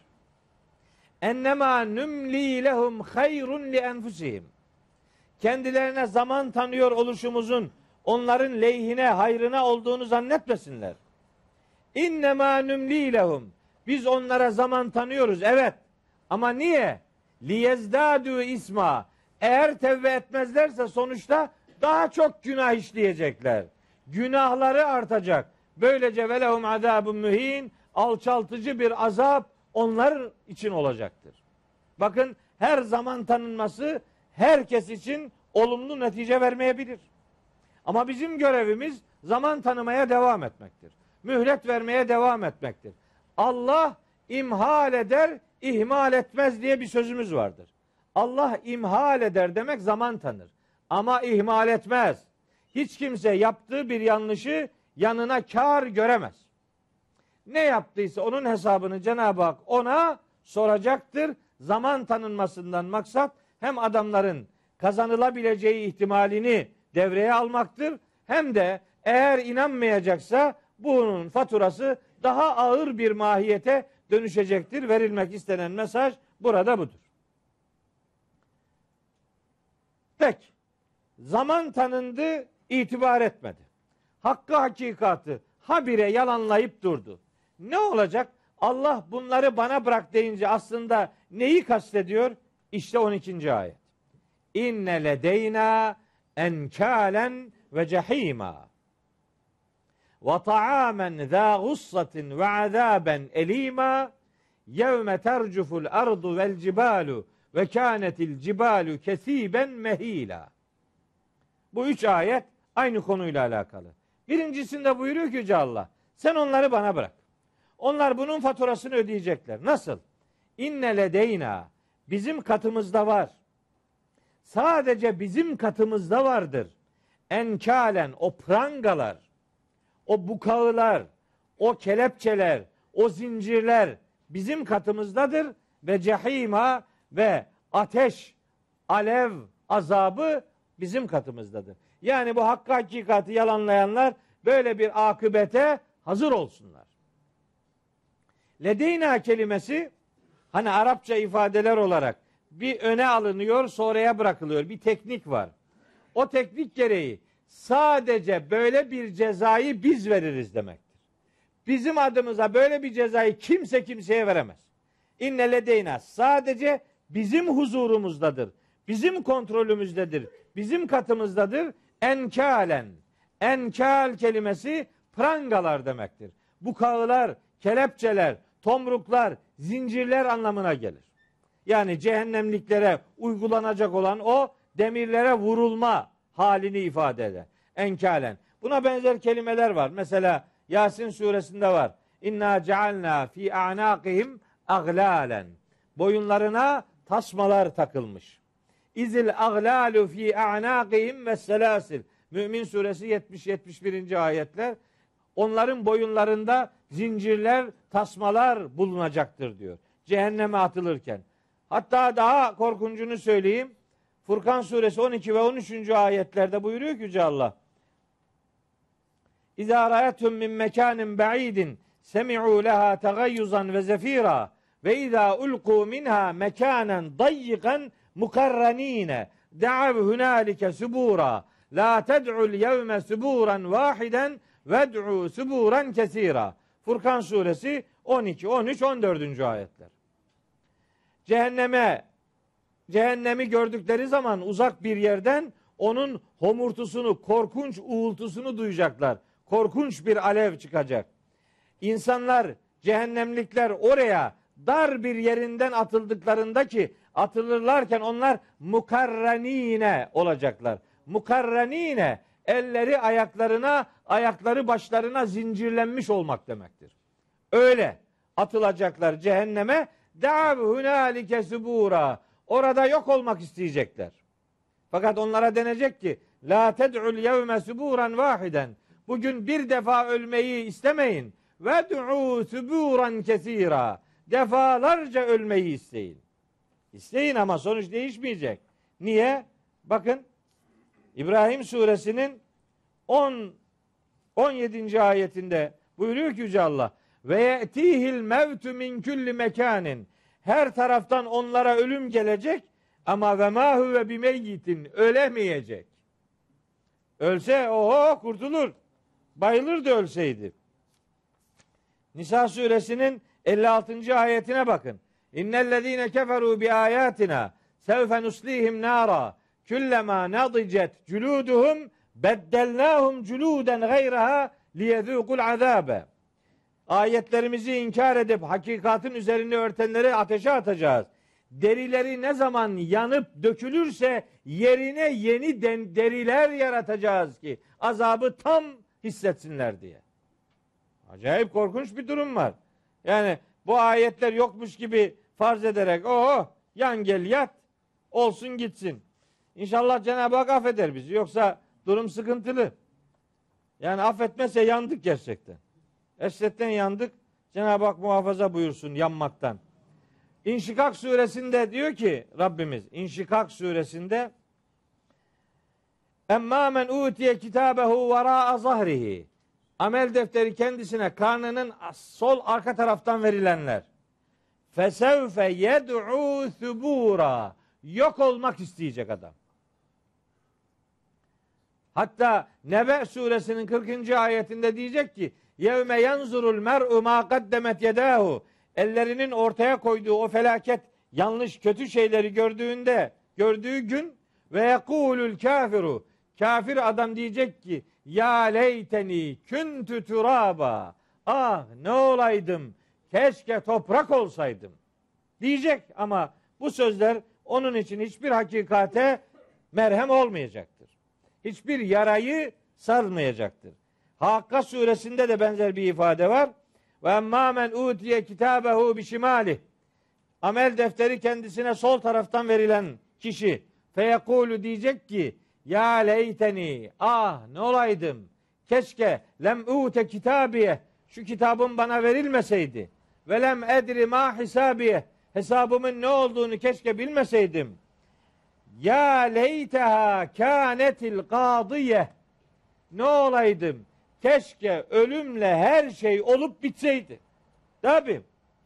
Ennemâ numli lehum hayrun li enfusihim. Kendilerine zaman tanıyor oluşumuzun onların lehine, hayrına olduğunu zannetmesinler. İnnemâ numli lehum. Biz onlara zaman tanıyoruz, evet. Ama niye? Liyezdâdû isma. Eğer tevbe etmezlerse sonuçta daha çok günah işleyecekler. Günahları artacak. Böylece velehum azabun mühin, alçaltıcı bir azap onlar için olacaktır. Bakın, her zaman tanınması herkes için olumlu netice vermeyebilir. Ama bizim görevimiz zaman tanımaya devam etmektir. Mühlet vermeye devam etmektir. Allah imhal eder, ihmal etmez diye bir sözümüz vardır. Allah imhal eder demek zaman tanır. Ama ihmal etmez. Hiç kimse yaptığı bir yanlışı yanına kar göremez. Ne yaptıysa onun hesabını Cenab-ı Hak ona soracaktır. Zaman tanınmasından maksat hem adamların kazanılabileceği ihtimalini devreye almaktır, hem de eğer inanmayacaksa bunun faturası daha ağır bir mahiyete dönüşecektir. Verilmek istenen mesaj burada budur. Peki, zaman tanındı, itibar etmedi. Hakkı hakikatı habire yalanlayıp durdu. Ne olacak? Allah bunları bana bırak deyince aslında neyi kastediyor? İşte on ikinci ayet. İnne ledeyna enkâlen ve cehîmâ ve ta'âmen zâ gussatin ve azâben elîmâ yevme tercuful ardu vel cibâlu ve kânetil cibalu kesiben mehîlâ. Bu üç ayet aynı konuyla alakalı. Birincisinde buyuruyor ki Yüce Allah, sen onları bana bırak. Onlar bunun faturasını ödeyecekler. Nasıl? İnne ledeyna, bizim katımızda var. Sadece bizim katımızda vardır. Enkâlen, o prangalar, o bukağılar, o kelepçeler, o zincirler bizim katımızdadır ve cehîma ve ateş, alev, azabı bizim katımızdadır. Yani bu hakkı hakikati yalanlayanlar böyle bir akıbete hazır olsunlar. Ledeyna kelimesi hani Arapça ifadeler olarak bir öne alınıyor, sonraya bırakılıyor. Bir teknik var. O teknik gereği sadece böyle bir cezayı biz veririz demektir. Bizim adımıza böyle bir cezayı kimse kimseye veremez. İnne ledeyna, sadece bizim huzurumuzdadır. Bizim kontrolümüzdedir. Bizim katımızdadır. Enkâlen. Enkâl kelimesi prangalar demektir. Bukağılar, kelepçeler, tomruklar, zincirler anlamına gelir. Yani cehennemliklere uygulanacak olan o demirlere vurulma halini ifade eder. Enkâlen. Buna benzer kelimeler var. Mesela Yasin suresinde var. İnna cealna fi a'naqihim aglalen. Boyunlarına tasmalar takılmış. İzil aglalu fi a'naqihim ve selasil. Mümin suresi yetmiş yetmiş birinci ayetler. Onların boyunlarında zincirler, tasmalar bulunacaktır diyor. Cehenneme atılırken. Hatta daha korkuncunu söyleyeyim. Furkan suresi on iki ve on üçüncü ayetlerde buyuruyor ki Yüce Allah. İzâ râyetum min mekânin ba'idin semi'û lehâ tegayyuzan ve zefîrâ ve izâ ulqû minhâ mekânen dayyikan mukarranîne da'av hunâlike subûrâ la ted'ul yevme subûran vâhiden ved'û subûran kesîrâ. Furkan suresi on iki, on üç, on dördüncü ayetler. Cehenneme cehennemi gördükleri zaman uzak bir yerden onun homurtusunu, korkunç uğultusunu duyacaklar. Korkunç bir alev çıkacak. İnsanlar, cehennemlikler oraya dar bir yerinden atıldıklarında ki atılırlarken onlar mukarranine olacaklar. Mukarranine, elleri ayaklarına, ayakları başlarına zincirlenmiş olmak demektir. Öyle atılacaklar cehenneme. Da'v hunalike subura. Orada yok olmak isteyecekler. Fakat onlara denecek ki la ted'ul yevme suburan vahiden. Bugün bir defa ölmeyi istemeyin. Ved'u suburan kesira. Defalarca ölmeyi isteyin. İsteyin ama sonuç değişmeyecek. Niye? Bakın İbrahim suresinin on on yedinci ayetinde buyuruyor ki Yüce Allah ve ye'tihil mevtu min kulli mekanin. Her taraftan onlara ölüm gelecek ama ve ma huve bimeyyitin, ölemeyecek. Ölse oho kurtulur. Bayılır da ölseydi. Nisa suresinin elli altıncı ayetine bakın. İnnellezîne keferû bi âyâtina sevfe nuslihim nâra küllema nadicet cülûduhum beddelnâhum cülûden gayraha liyezûkul azâbe. Ayetlerimizi inkar edip hakikatin üzerine örtenleri ateşe atacağız. Derileri ne zaman yanıp dökülürse yerine yeni deriler yaratacağız ki azabı tam hissetsinler diye. Acayip korkunç bir durum var. Yani bu ayetler yokmuş gibi farz ederek o yan gel yat olsun gitsin. İnşallah Cenab-ı Hak affeder bizi. Yoksa durum sıkıntılı. Yani affetmezse yandık gerçekten. Esretten yandık. Cenab-ı Hak muhafaza buyursun yanmaktan. İnşikak suresinde diyor ki Rabbimiz İnşikak suresinde Emmâ men utiye kitâbehu verâ'a zahrihi. Amel defteri kendisine karnının sol arka taraftan verilenler. Fesevfe yed'û thubûrâ. Yok olmak isteyecek adam. Hatta Nebe suresinin kırkıncı ayetinde diyecek ki yevme yanzurul mer'u mâ kaddemet yedâhu. Ellerinin ortaya koyduğu o felaket, yanlış, kötü şeyleri gördüğünde, gördüğü gün ve yekulul kafiru. Kafir adam diyecek ki ya leyteni küntü turaba. Ah ne olaydım, keşke toprak olsaydım. Diyecek ama bu sözler onun için hiçbir hakikate merhem olmayacaktır. Hiçbir yarayı sarmayacaktır. Hakka suresinde de benzer bir ifade var. Ve emmâ men utiye kitâbehu bişimâlih. Amel defteri kendisine sol taraftan verilen kişi feyekûlü diyecek ki ya leyteni, ah ne olaydım, keşke lem ute kitabiye, şu kitabım bana verilmeseydi, ve lem edri ma hisabiye, hesabımın ne olduğunu keşke bilmeseydim. Ya leyteha kânetil gâdiye, ne olaydım, keşke ölümle her şey olup bitseydi. Tabi.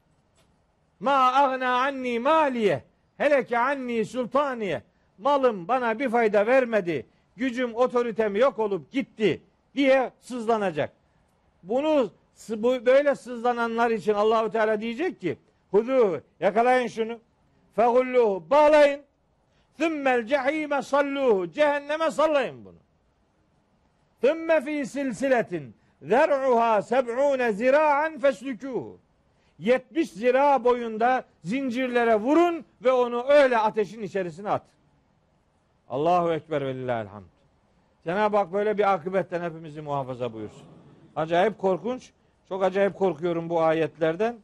Ma agna anni maliye, heleke anni sultaniye, malım bana bir fayda vermedi, gücüm otoritem yok olup gitti diye sızlanacak. Bunu böyle sızlananlar için Allahu Teala diyecek ki hudu, yakalayın şunu, fegulluhu, bağlayın, thummel cehime salluhu, cehenneme sallayın bunu. Thumme fi silsiletin zer'uha seb'une zira'an feslükûhu, yetmiş zira boyunda zincirlere vurun ve onu öyle ateşin içerisine at. Allahu Ekber ve lillahil hamd. Cenab-ı Hak böyle bir akıbetten hepimizi muhafaza buyursun. Acayip korkunç. Çok acayip korkuyorum bu ayetlerden.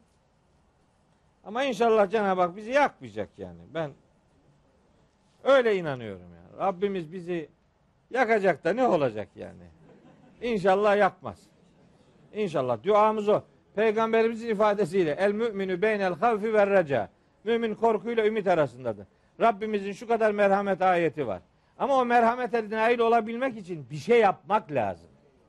Ama inşallah Cenab-ı Hak bizi yakmayacak yani. Ben öyle inanıyorum yani. Rabbimiz bizi yakacak da ne olacak yani? İnşallah yakmaz. İnşallah. Duamız o. Peygamberimizin ifadesiyle el müminü beynel havfi ve reca. Mümin korkuyla ümit arasındadır. Rabbimizin şu kadar merhamet ayeti var. Ama o merhamete nail olabilmek için bir şey yapmak lazım.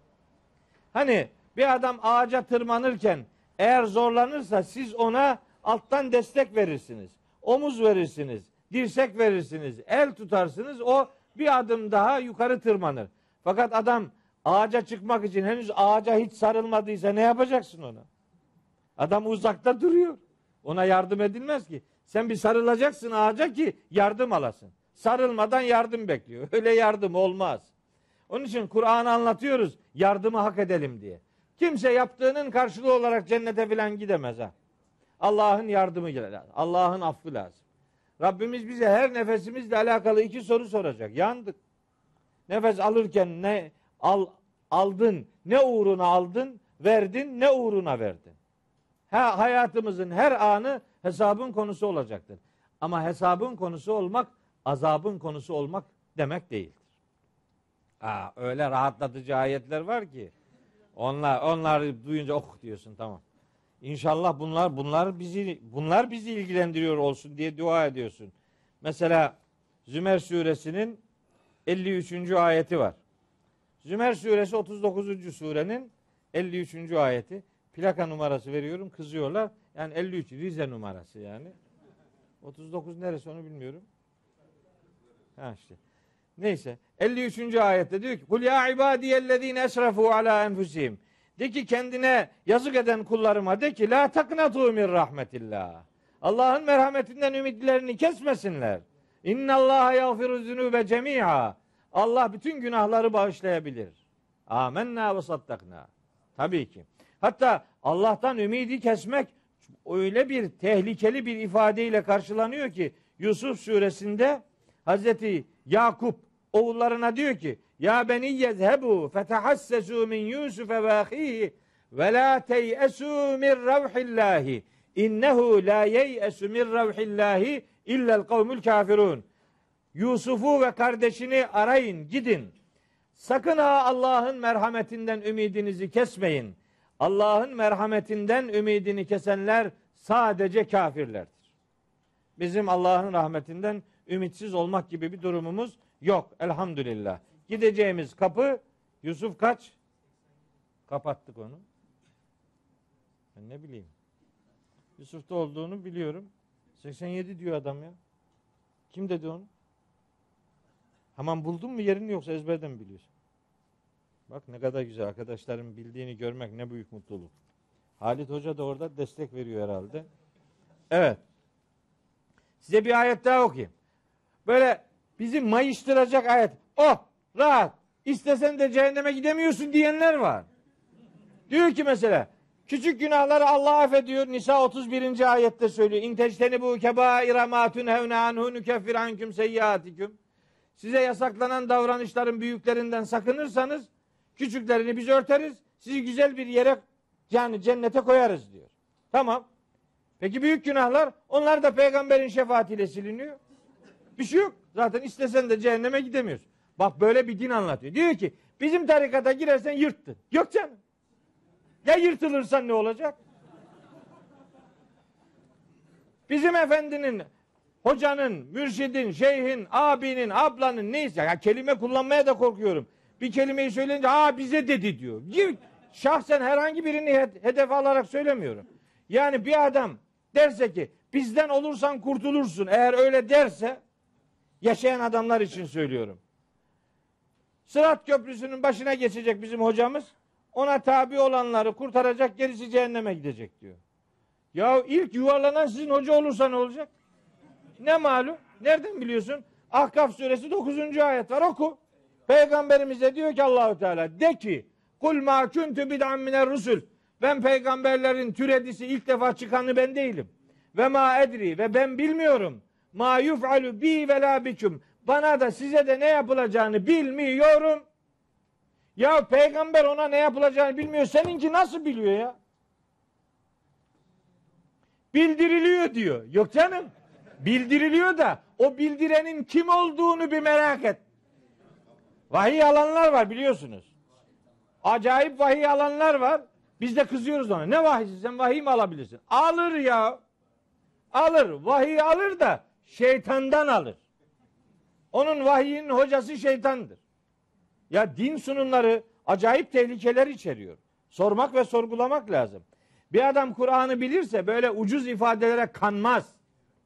Hani bir adam ağaca tırmanırken eğer zorlanırsa siz ona alttan destek verirsiniz. Omuz verirsiniz. Dirsek verirsiniz. El tutarsınız. O bir adım daha yukarı tırmanır. Fakat adam ağaca çıkmak için henüz ağaca hiç sarılmadıysa ne yapacaksın ona? Adam uzakta duruyor. Ona yardım edilmez ki. Sen bir sarılacaksın ağaca ki yardım alasın. Sarılmadan yardım bekliyor. Öyle yardım olmaz. Onun için Kur'an'ı anlatıyoruz. Yardımı hak edelim diye. Kimse yaptığının karşılığı olarak cennete filan gidemez ha. Allah'ın yardımı lazım. Allah'ın affı lazım. Rabbimiz bize her nefesimizle alakalı iki soru soracak. Yandık. Nefes alırken ne al, aldın, ne uğruna aldın, verdin, ne uğruna verdin. Ha, hayatımızın her anı hesabın konusu olacaktır. Ama hesabın konusu olmak, azabın konusu olmak demek değildir. Aa, öyle rahatlatıcı ayetler var ki onlar onları duyunca oh diyorsun, tamam. İnşallah bunlar bunlar bizi bunlar bizi ilgilendiriyor olsun diye dua ediyorsun. Mesela Zümer suresinin elli üçüncü ayeti var. Zümer suresi otuz dokuzuncu surenin elli üçüncü ayeti. Plaka numarası veriyorum, kızıyorlar. Yani elli üç Rize numarası yani. otuz dokuz neresi onu bilmiyorum. Ha işte. Neyse. elli üçüncü ayette diyor ki: "Kul ya ibadiyellezine esrafu ala enfusihim." De ki kendine yazık eden kullarıma de ki la taknatu min rahmetillah. Allah'ın merhametinden ümitlerini kesmesinler. İnnallaha yağfiru zunube cemi'a. Allah bütün günahları bağışlayabilir. Amenna ve saddakna. Tabii ki. Hatta Allah'tan ümidi kesmek öyle bir tehlikeli bir ifadeyle karşılanıyor ki Yusuf suresinde Hazreti Yakup oğullarına diyor ki: "Ya beni yezhebu fetahassesu min Yusuf ve ahihi ve la teyesu min ravhillahi innehu la yeyesu min ravhillahi illa'l kavmul kafirun." Yusuf'u ve kardeşini arayın, gidin. Sakın ha Allah'ın merhametinden ümidinizi kesmeyin. Allah'ın merhametinden ümidini kesenler sadece kafirlerdir. Bizim Allah'ın rahmetinden ümitsiz olmak gibi bir durumumuz yok elhamdülillah. Gideceğimiz kapı Yusuf kaç? Kapattık onu. Ben ne bileyim. Yusuf'ta olduğunu biliyorum. seksen yedi diyor adam ya. Kim dedi onu? Hemen buldun mu yerini yoksa ezberden mi biliyorsun? Bak ne kadar güzel, arkadaşlarım bildiğini görmek ne büyük mutluluk. Halit Hoca da orada destek veriyor herhalde. Evet. Size bir ayet daha okuyayım. Böyle bizi mayıştıracak ayet. Oh rahat. İstesen de cehenneme gidemiyorsun diyenler var. Diyor ki mesela Küçük günahları Allah affediyor. Nisa otuz birinci ayette söylüyor. İn tectenibu kebaira ma tunhevne anhu nukeffir ankum seyyiatikum. Size yasaklanan davranışların büyüklerinden sakınırsanız küçüklerini biz örteriz. Sizi güzel bir yere, yani cennete koyarız diyor. Tamam. Peki büyük günahlar, onlar da peygamberin şefaatiyle siliniyor. Bir şey yok. Zaten istesen de cehenneme gidemiyorsun. Bak böyle bir din anlatıyor. Diyor ki bizim tarikata girersen yırttın. Yok canım. Ya yırtılırsan ne olacak? Bizim efendinin, hocanın, mürşidin, şeyhin, abinin, ablanın neyse. Ya kelime kullanmaya da korkuyorum. Bir kelimeyi söyleyince aa bize dedi diyor. Şahsen herhangi birini hedef alarak söylemiyorum. Yani bir adam derse ki bizden olursan kurtulursun. Eğer öyle derse, yaşayan adamlar için söylüyorum. Sırat Köprüsü'nün başına geçecek bizim hocamız. Ona tabi olanları kurtaracak, gerisi cehenneme gidecek diyor. Ya ilk yuvarlanan sizin hoca olursa ne olacak? Ne malum? Nereden biliyorsun? Ahkaf suresi dokuzuncu ayet var, oku. Peygamberimize diyor ki Allahu Teala, de ki kul ma kuntu bid'an miner rusul. Ben peygamberlerin türedisi, ilk defa çıkanı ben değilim. Ve ma edri, ve ben bilmiyorum. Ma yuf'alu bi ve la bikum. Bana da size de ne yapılacağını bilmiyorum. Ya peygamber ona ne yapılacağını bilmiyor. Seninki nasıl biliyor ya? Bildiriliyor diyor. Yok canım. Bildiriliyor da o bildirenin kim olduğunu bir merak et. Vahiy alanlar var biliyorsunuz. Acayip vahiy alanlar var. Biz de kızıyoruz ona. Ne vahiysi, sen vahiy mi alabilirsin? Alır ya. Alır. Vahiy alır da şeytandan alır. Onun vahiyinin hocası şeytandır. Ya din sunumları acayip tehlikeler içeriyor. Sormak ve sorgulamak lazım. Bir adam Kur'an'ı bilirse böyle ucuz ifadelere kanmaz.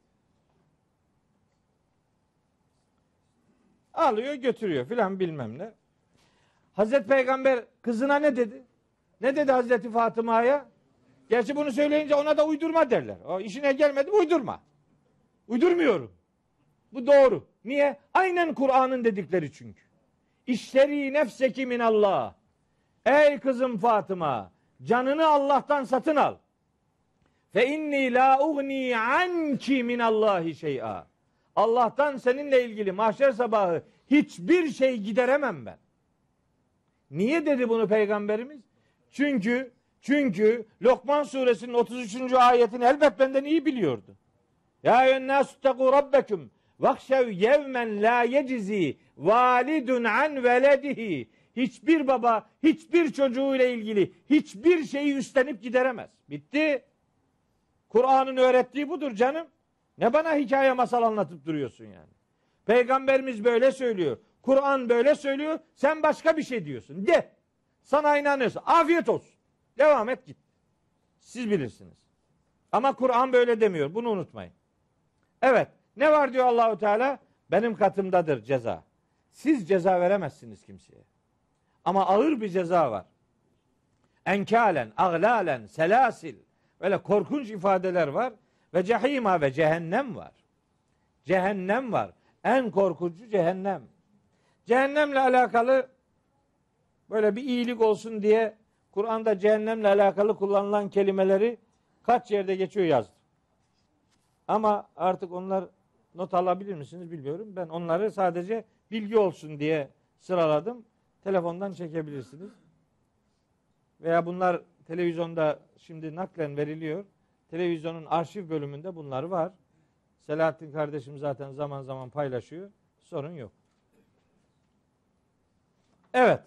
Alıyor götürüyor filan bilmem ne. Hazreti Peygamber kızına ne dedi? Ne dedi Hazreti Fatıma'ya? Gerçi bunu söyleyince ona da uydurma derler. O işine gelmedi, uydurma. Uydurmuyorum. Bu doğru. Niye? Aynen Kur'an'ın dedikleri çünkü. İşteri nefseki minallah. Ey kızım Fatıma, canını Allah'tan satın al. Fe inni la ugni anki minallahi şey'a. Allah'tan seninle ilgili mahşer sabahı hiçbir şey gideremem ben. Niye dedi bunu Peygamberimiz? Çünkü çünkü Lokman suresinin otuz üçüncü ayetini elbet benden iyi biliyordu. Ya eyyühennâsüttegû rabbekum vakşev yevmen la yecizi validun an veledihi. Hiçbir baba hiçbir çocuğuyla ilgili hiçbir şeyi üstlenip gideremez. Bitti. Kur'an'ın öğrettiği budur canım. Ne bana hikaye masal anlatıp duruyorsun yani. Peygamberimiz böyle söylüyor. Kur'an böyle söylüyor. Sen başka bir şey diyorsun. De. Sana inanıyorsun. Afiyet olsun. Devam et git. Siz bilirsiniz. Ama Kur'an böyle demiyor. Bunu unutmayın. Evet. Ne var diyor Allahu Teala? Benim katımdadır ceza. Siz ceza veremezsiniz kimseye. Ama ağır bir ceza var. Enkalen, aglalen, selasil. Böyle korkunç ifadeler var. Ve cehima ve cehennem var. Cehennem var. En korkuncu cehennem. Cehennemle alakalı böyle bir iyilik olsun diye Kur'an'da cehennemle alakalı kullanılan kelimeleri kaç yerde geçiyor yazdım. Ama artık onlar not alabilir misiniz bilmiyorum. Ben onları sadece bilgi olsun diye sıraladım. Telefondan çekebilirsiniz. Veya bunlar televizyonda şimdi naklen veriliyor. Televizyonun arşiv bölümünde bunlar var. Selahattin kardeşim zaten zaman zaman paylaşıyor. Sorun yok. Evet.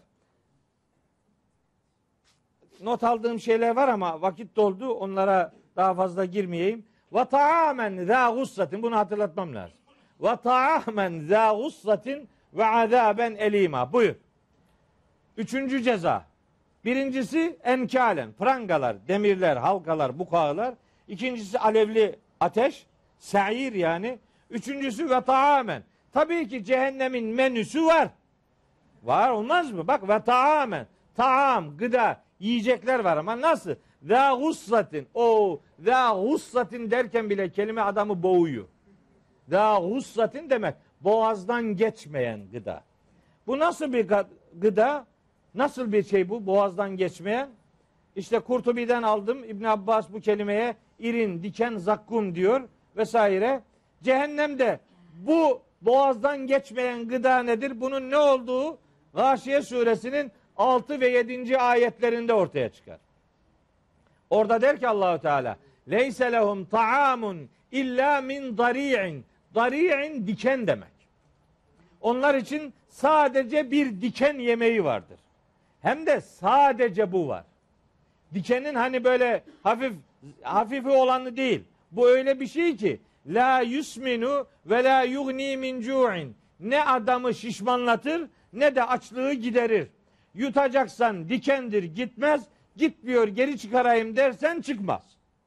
Not aldığım şeyler var ama vakit doldu. Onlara daha fazla girmeyeyim. Ve ta'amen zâ gussatin. Bunu hatırlatmam lazım. Ve ta'amen zâ gussatin ve azâben elîmâ. Buyur. Üçüncü ceza. Birincisi enkalen. Prangalar, demirler, halkalar, bukağılar. İkincisi alevli ateş. Sa'ir yani. Üçüncüsü ve ta'amen. Tabii ki cehennemin menüsü var. Var olmaz mı? Bak ve ta'amen. Taam, gıda, yiyecekler var ama nasıl? Zâ gussatin. O zâ gussatin derken bile kelime adamı boğuyor. Zâ gussatin demek boğazdan geçmeyen gıda. Bu nasıl bir gıda? Nasıl bir şey bu boğazdan geçmeyen? İşte Kurtubi'den aldım. İbn Abbas bu kelimeye irin, diken, zakkum diyor vesaire. Cehennemde bu boğazdan geçmeyen gıda nedir? Bunun ne olduğu Gâşiye suresinin altı ve yedinci ayetlerinde ortaya çıkar. Orada der ki Allahu Teala: "Leyse lehum ta'amun illa min dari'in." Dari'in diken demek. Onlar için sadece bir diken yemeği vardır. Hem de sadece bu var. Dikenin hani böyle hafif hafifi olanı değil. Bu öyle bir şey ki la yusminu ve la yugni min cu'in. Ne adamı şişmanlatır ne de açlığı giderir. Yutacaksan dikendir, gitmez. Gitmiyor, geri çıkarayım dersen çıkmaz.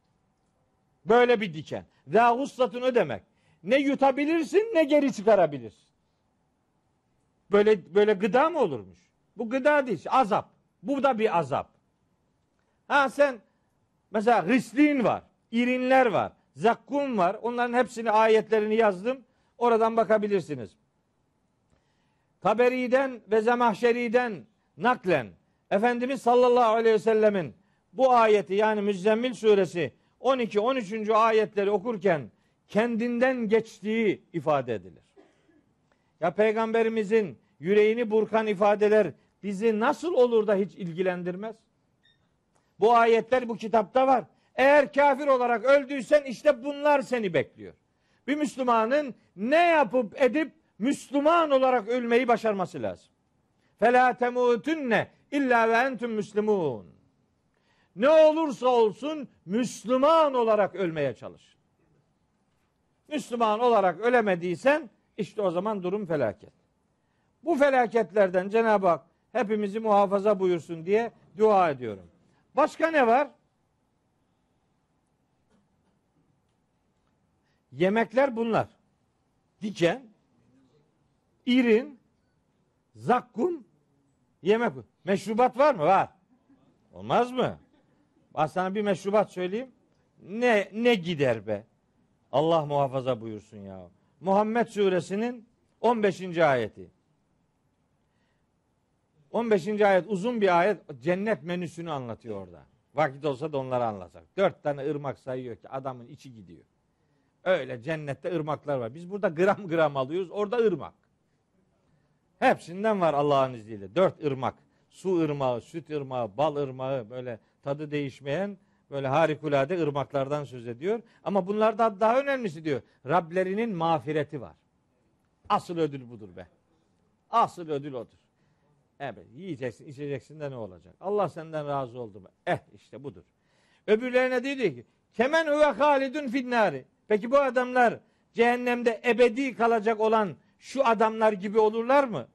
Böyle bir diken. Zâ hussatun o demek. Ne yutabilirsin ne geri çıkarabilirsin. Böyle böyle gıda mı olurmuş? Bu gıda değil, azap. Bu da bir azap. Ha sen mesela hıslin var, irinler var, zakkum var. Onların hepsini ayetlerini yazdım. Oradan bakabilirsiniz. Taberi'den ve Zemahşeri'den naklen Efendimiz sallallahu aleyhi ve sellemin bu ayeti yani Müzzemmil suresi on iki on üçüncü ayetleri okurken kendinden geçtiği ifade edilir. Ya Peygamberimizin yüreğini burkan ifadeler bizi nasıl olur da hiç ilgilendirmez? Bu ayetler bu kitapta var. Eğer kafir olarak öldüysen işte bunlar seni bekliyor. Bir Müslümanın ne yapıp edip Müslüman olarak ölmeyi başarması lazım. Fela temutunne illa ve entüm müslimun. Ne olursa olsun Müslüman olarak ölmeye çalış. Müslüman olarak ölemediysen işte o zaman durum felaket. Bu felaketlerden Cenab-ı Hak hepimizi muhafaza buyursun diye dua ediyorum. Başka ne var? Yemekler bunlar. Diken, irin, zakkum, yemek. Meşrubat var mı? Var. Olmaz mı? Ben sana bir meşrubat söyleyeyim. Ne ne gider be? Allah muhafaza buyursun ya. Muhammed suresinin on beşinci ayeti. on beşinci ayet uzun bir ayet. Cennet menüsünü anlatıyor orada. Vakit olsa da onları anlatacak. Dört tane ırmak sayıyor ki adamın içi gidiyor. Öyle cennette ırmaklar var. Biz burada gram gram alıyoruz. Orada ırmak. Hepsinden var Allah'ın izniyle. Dört ırmak. Su ırmağı, süt ırmağı, bal ırmağı, böyle tadı değişmeyen böyle harikulade ırmaklardan söz ediyor. Ama bunlardan daha önemlisi diyor. Rablerinin mağfireti var. Asıl ödül budur be. Asıl ödül odur. Evet, yiyeceksin, içeceksin de ne olacak? Allah senden razı oldu mu? Eh işte budur. Öbürlerine dedi ki kemen huve halidun finnari. Peki bu adamlar cehennemde ebedi kalacak olan şu adamlar gibi olurlar mı?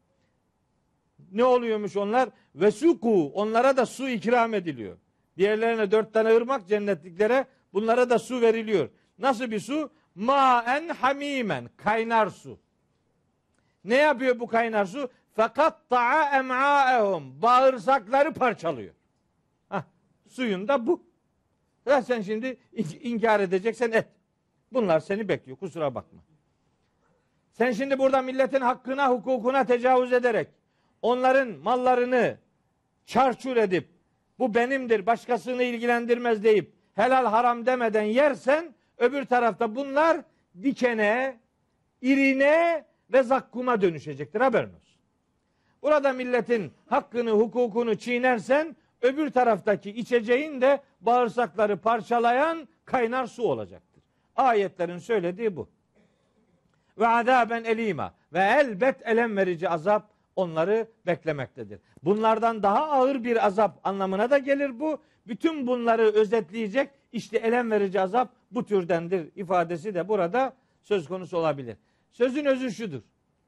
Ne oluyormuş onlar? Vesuku, onlara da su ikram ediliyor. Diğerlerine dört tane ırmak cennetliklere, bunlara da su veriliyor. Nasıl bir su? Ma'en hamimen, kaynar su. Ne yapıyor bu kaynar su? Fakat ta'a em'a'ehum, bağırsakları parçalıyor. Hah, suyun da bu. Ya sen şimdi inkar edeceksen et. Bunlar seni bekliyor, kusura bakma. Sen şimdi burada milletin hakkına, hukukuna tecavüz ederek onların mallarını çarçur edip bu benimdir, başkasını ilgilendirmez deyip helal haram demeden yersen öbür tarafta bunlar dikene, irine ve zakkuma dönüşecektir. Haberin olsun. Burada milletin hakkını, hukukunu çiğnersen öbür taraftaki içeceğin de bağırsakları parçalayan kaynar su olacaktır. Ayetlerin söylediği bu. Ve azaben elima, ve elbet elem verici azap onları beklemektedir. Bunlardan daha ağır bir azap anlamına da gelir bu. Bütün bunları özetleyecek işte elem verici azap bu türdendir ifadesi de burada söz konusu olabilir. Sözün özü şudur.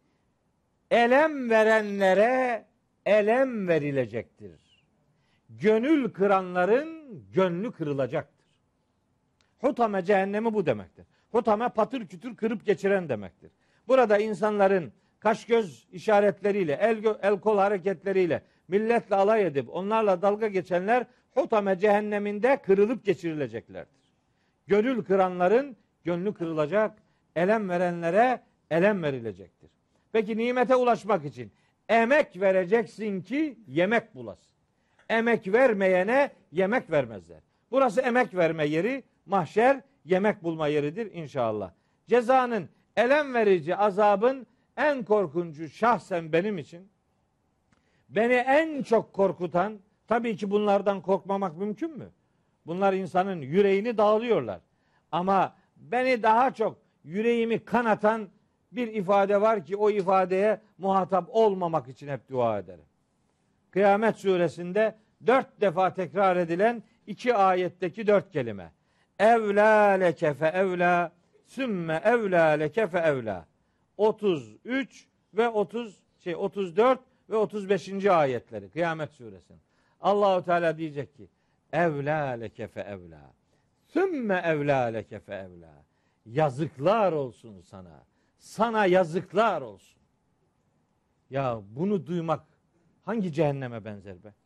Elem verenlere elem verilecektir. Gönül kıranların gönlü kırılacaktır. Hutame cehennemi bu demektir. Hutame patır kütür kırıp geçiren demektir. Burada insanların kaş göz işaretleriyle, el, el kol hareketleriyle milletle alay edip onlarla dalga geçenler hutame cehenneminde kırılıp geçirileceklerdir. Gönül kıranların gönlü kırılacak, elem verenlere elem verilecektir. Peki nimete ulaşmak için emek vereceksin ki yemek bulasın. emek vermeyene yemek vermezler. Burası emek verme yeri, mahşer yemek bulma yeridir inşallah. Cezanın, elem verici azabın en korkuncu şahsen benim için, beni en çok korkutan, tabii ki bunlardan korkmamak mümkün mü? Bunlar insanın yüreğini dağılıyorlar. Ama beni daha çok yüreğimi kanatan bir ifade var ki o ifadeye muhatap olmamak için hep dua ederim. Kıyamet suresinde dört defa tekrar edilen iki ayetteki dört kelime. Evlâ leke fe evlâ, sümme evlâ leke fe evlâ. otuz üç ve otuz şey otuz dört ve otuz beşinci ayetleri Kıyamet suresinin. Allahu Teala diyecek ki evlâ leke fe evlâ, sümme evlâ leke fe evlâ. Yazıklar olsun sana. Sana yazıklar olsun. Ya bunu duymak hangi cehenneme benzer be?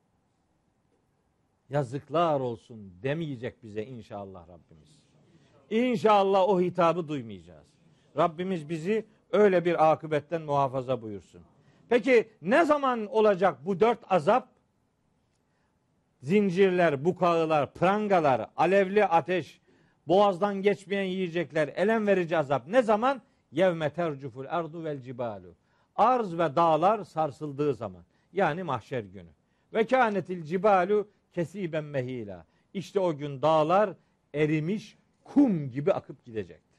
Yazıklar olsun demeyecek bize inşallah Rabbimiz. İnşallah o hitabı duymayacağız. Rabbimiz bizi öyle bir akıbetten muhafaza buyursun. Peki ne zaman olacak bu dört azap? Zincirler, bukağılar, prangalar, alevli ateş, boğazdan geçmeyen yiyecekler, elem verici azap. Ne zaman? Yevme tercuful ardu vel cibalu. Arz ve dağlar sarsıldığı zaman. Yani mahşer günü. Ve kânetil cibalu kesiben mehila. İşte o gün dağlar erimiş kum gibi akıp gidecektir.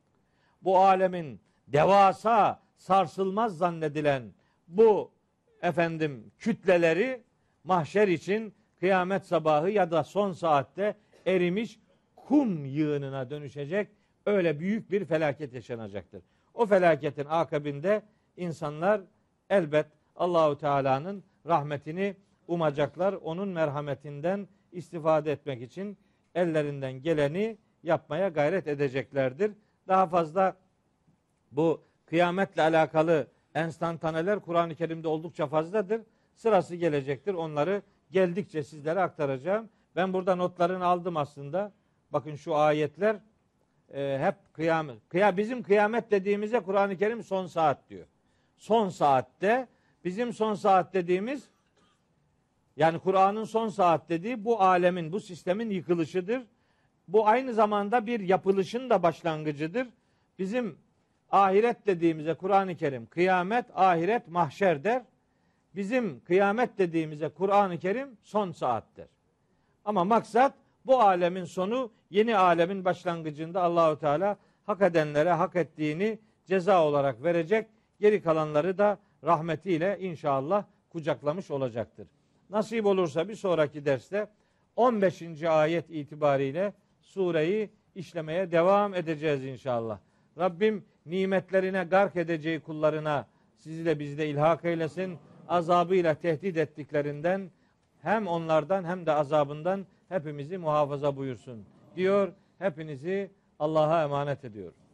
Bu alemin devasa, sarsılmaz zannedilen bu efendim kütleleri mahşer için kıyamet sabahı ya da son saatte erimiş kum yığınına dönüşecek, öyle büyük bir felaket yaşanacaktır. O felaketin akabinde insanlar elbet Allahu Teala'nın rahmetini umacaklar. Onun merhametinden istifade etmek için ellerinden geleni yapmaya gayret edeceklerdir. Daha fazla bu kıyametle alakalı enstantaneler Kur'an-ı Kerim'de oldukça fazladır. Sırası gelecektir. Onları geldikçe sizlere aktaracağım. Ben burada notlarını aldım aslında. Bakın şu ayetler e, hep kıyamet. Kıya, bizim kıyamet dediğimize Kur'an-ı Kerim son saat diyor. Son saatte, bizim son saat dediğimiz, yani Kur'an'ın son saat dediği bu alemin, bu sistemin yıkılışıdır. Bu aynı zamanda bir yapılışın da başlangıcıdır. Bizim ahiret dediğimize Kur'an-ı Kerim kıyamet, ahiret, mahşer der. Bizim kıyamet dediğimize Kur'an-ı Kerim son saattir. Ama maksat bu alemin sonu, yeni alemin başlangıcında Allahu Teala hak edenlere hak ettiğini ceza olarak verecek. Geri kalanları da rahmetiyle inşallah kucaklamış olacaktır. Nasip olursa bir sonraki derste on beşinci ayet itibariyle sureyi işlemeye devam edeceğiz inşallah. Rabbim nimetlerine gark edeceği kullarına sizi de bizi de ilhak eylesin. Azabıyla tehdit ettiklerinden, hem onlardan hem de azabından hepimizi muhafaza buyursun diyor. Hepinizi Allah'a emanet ediyor.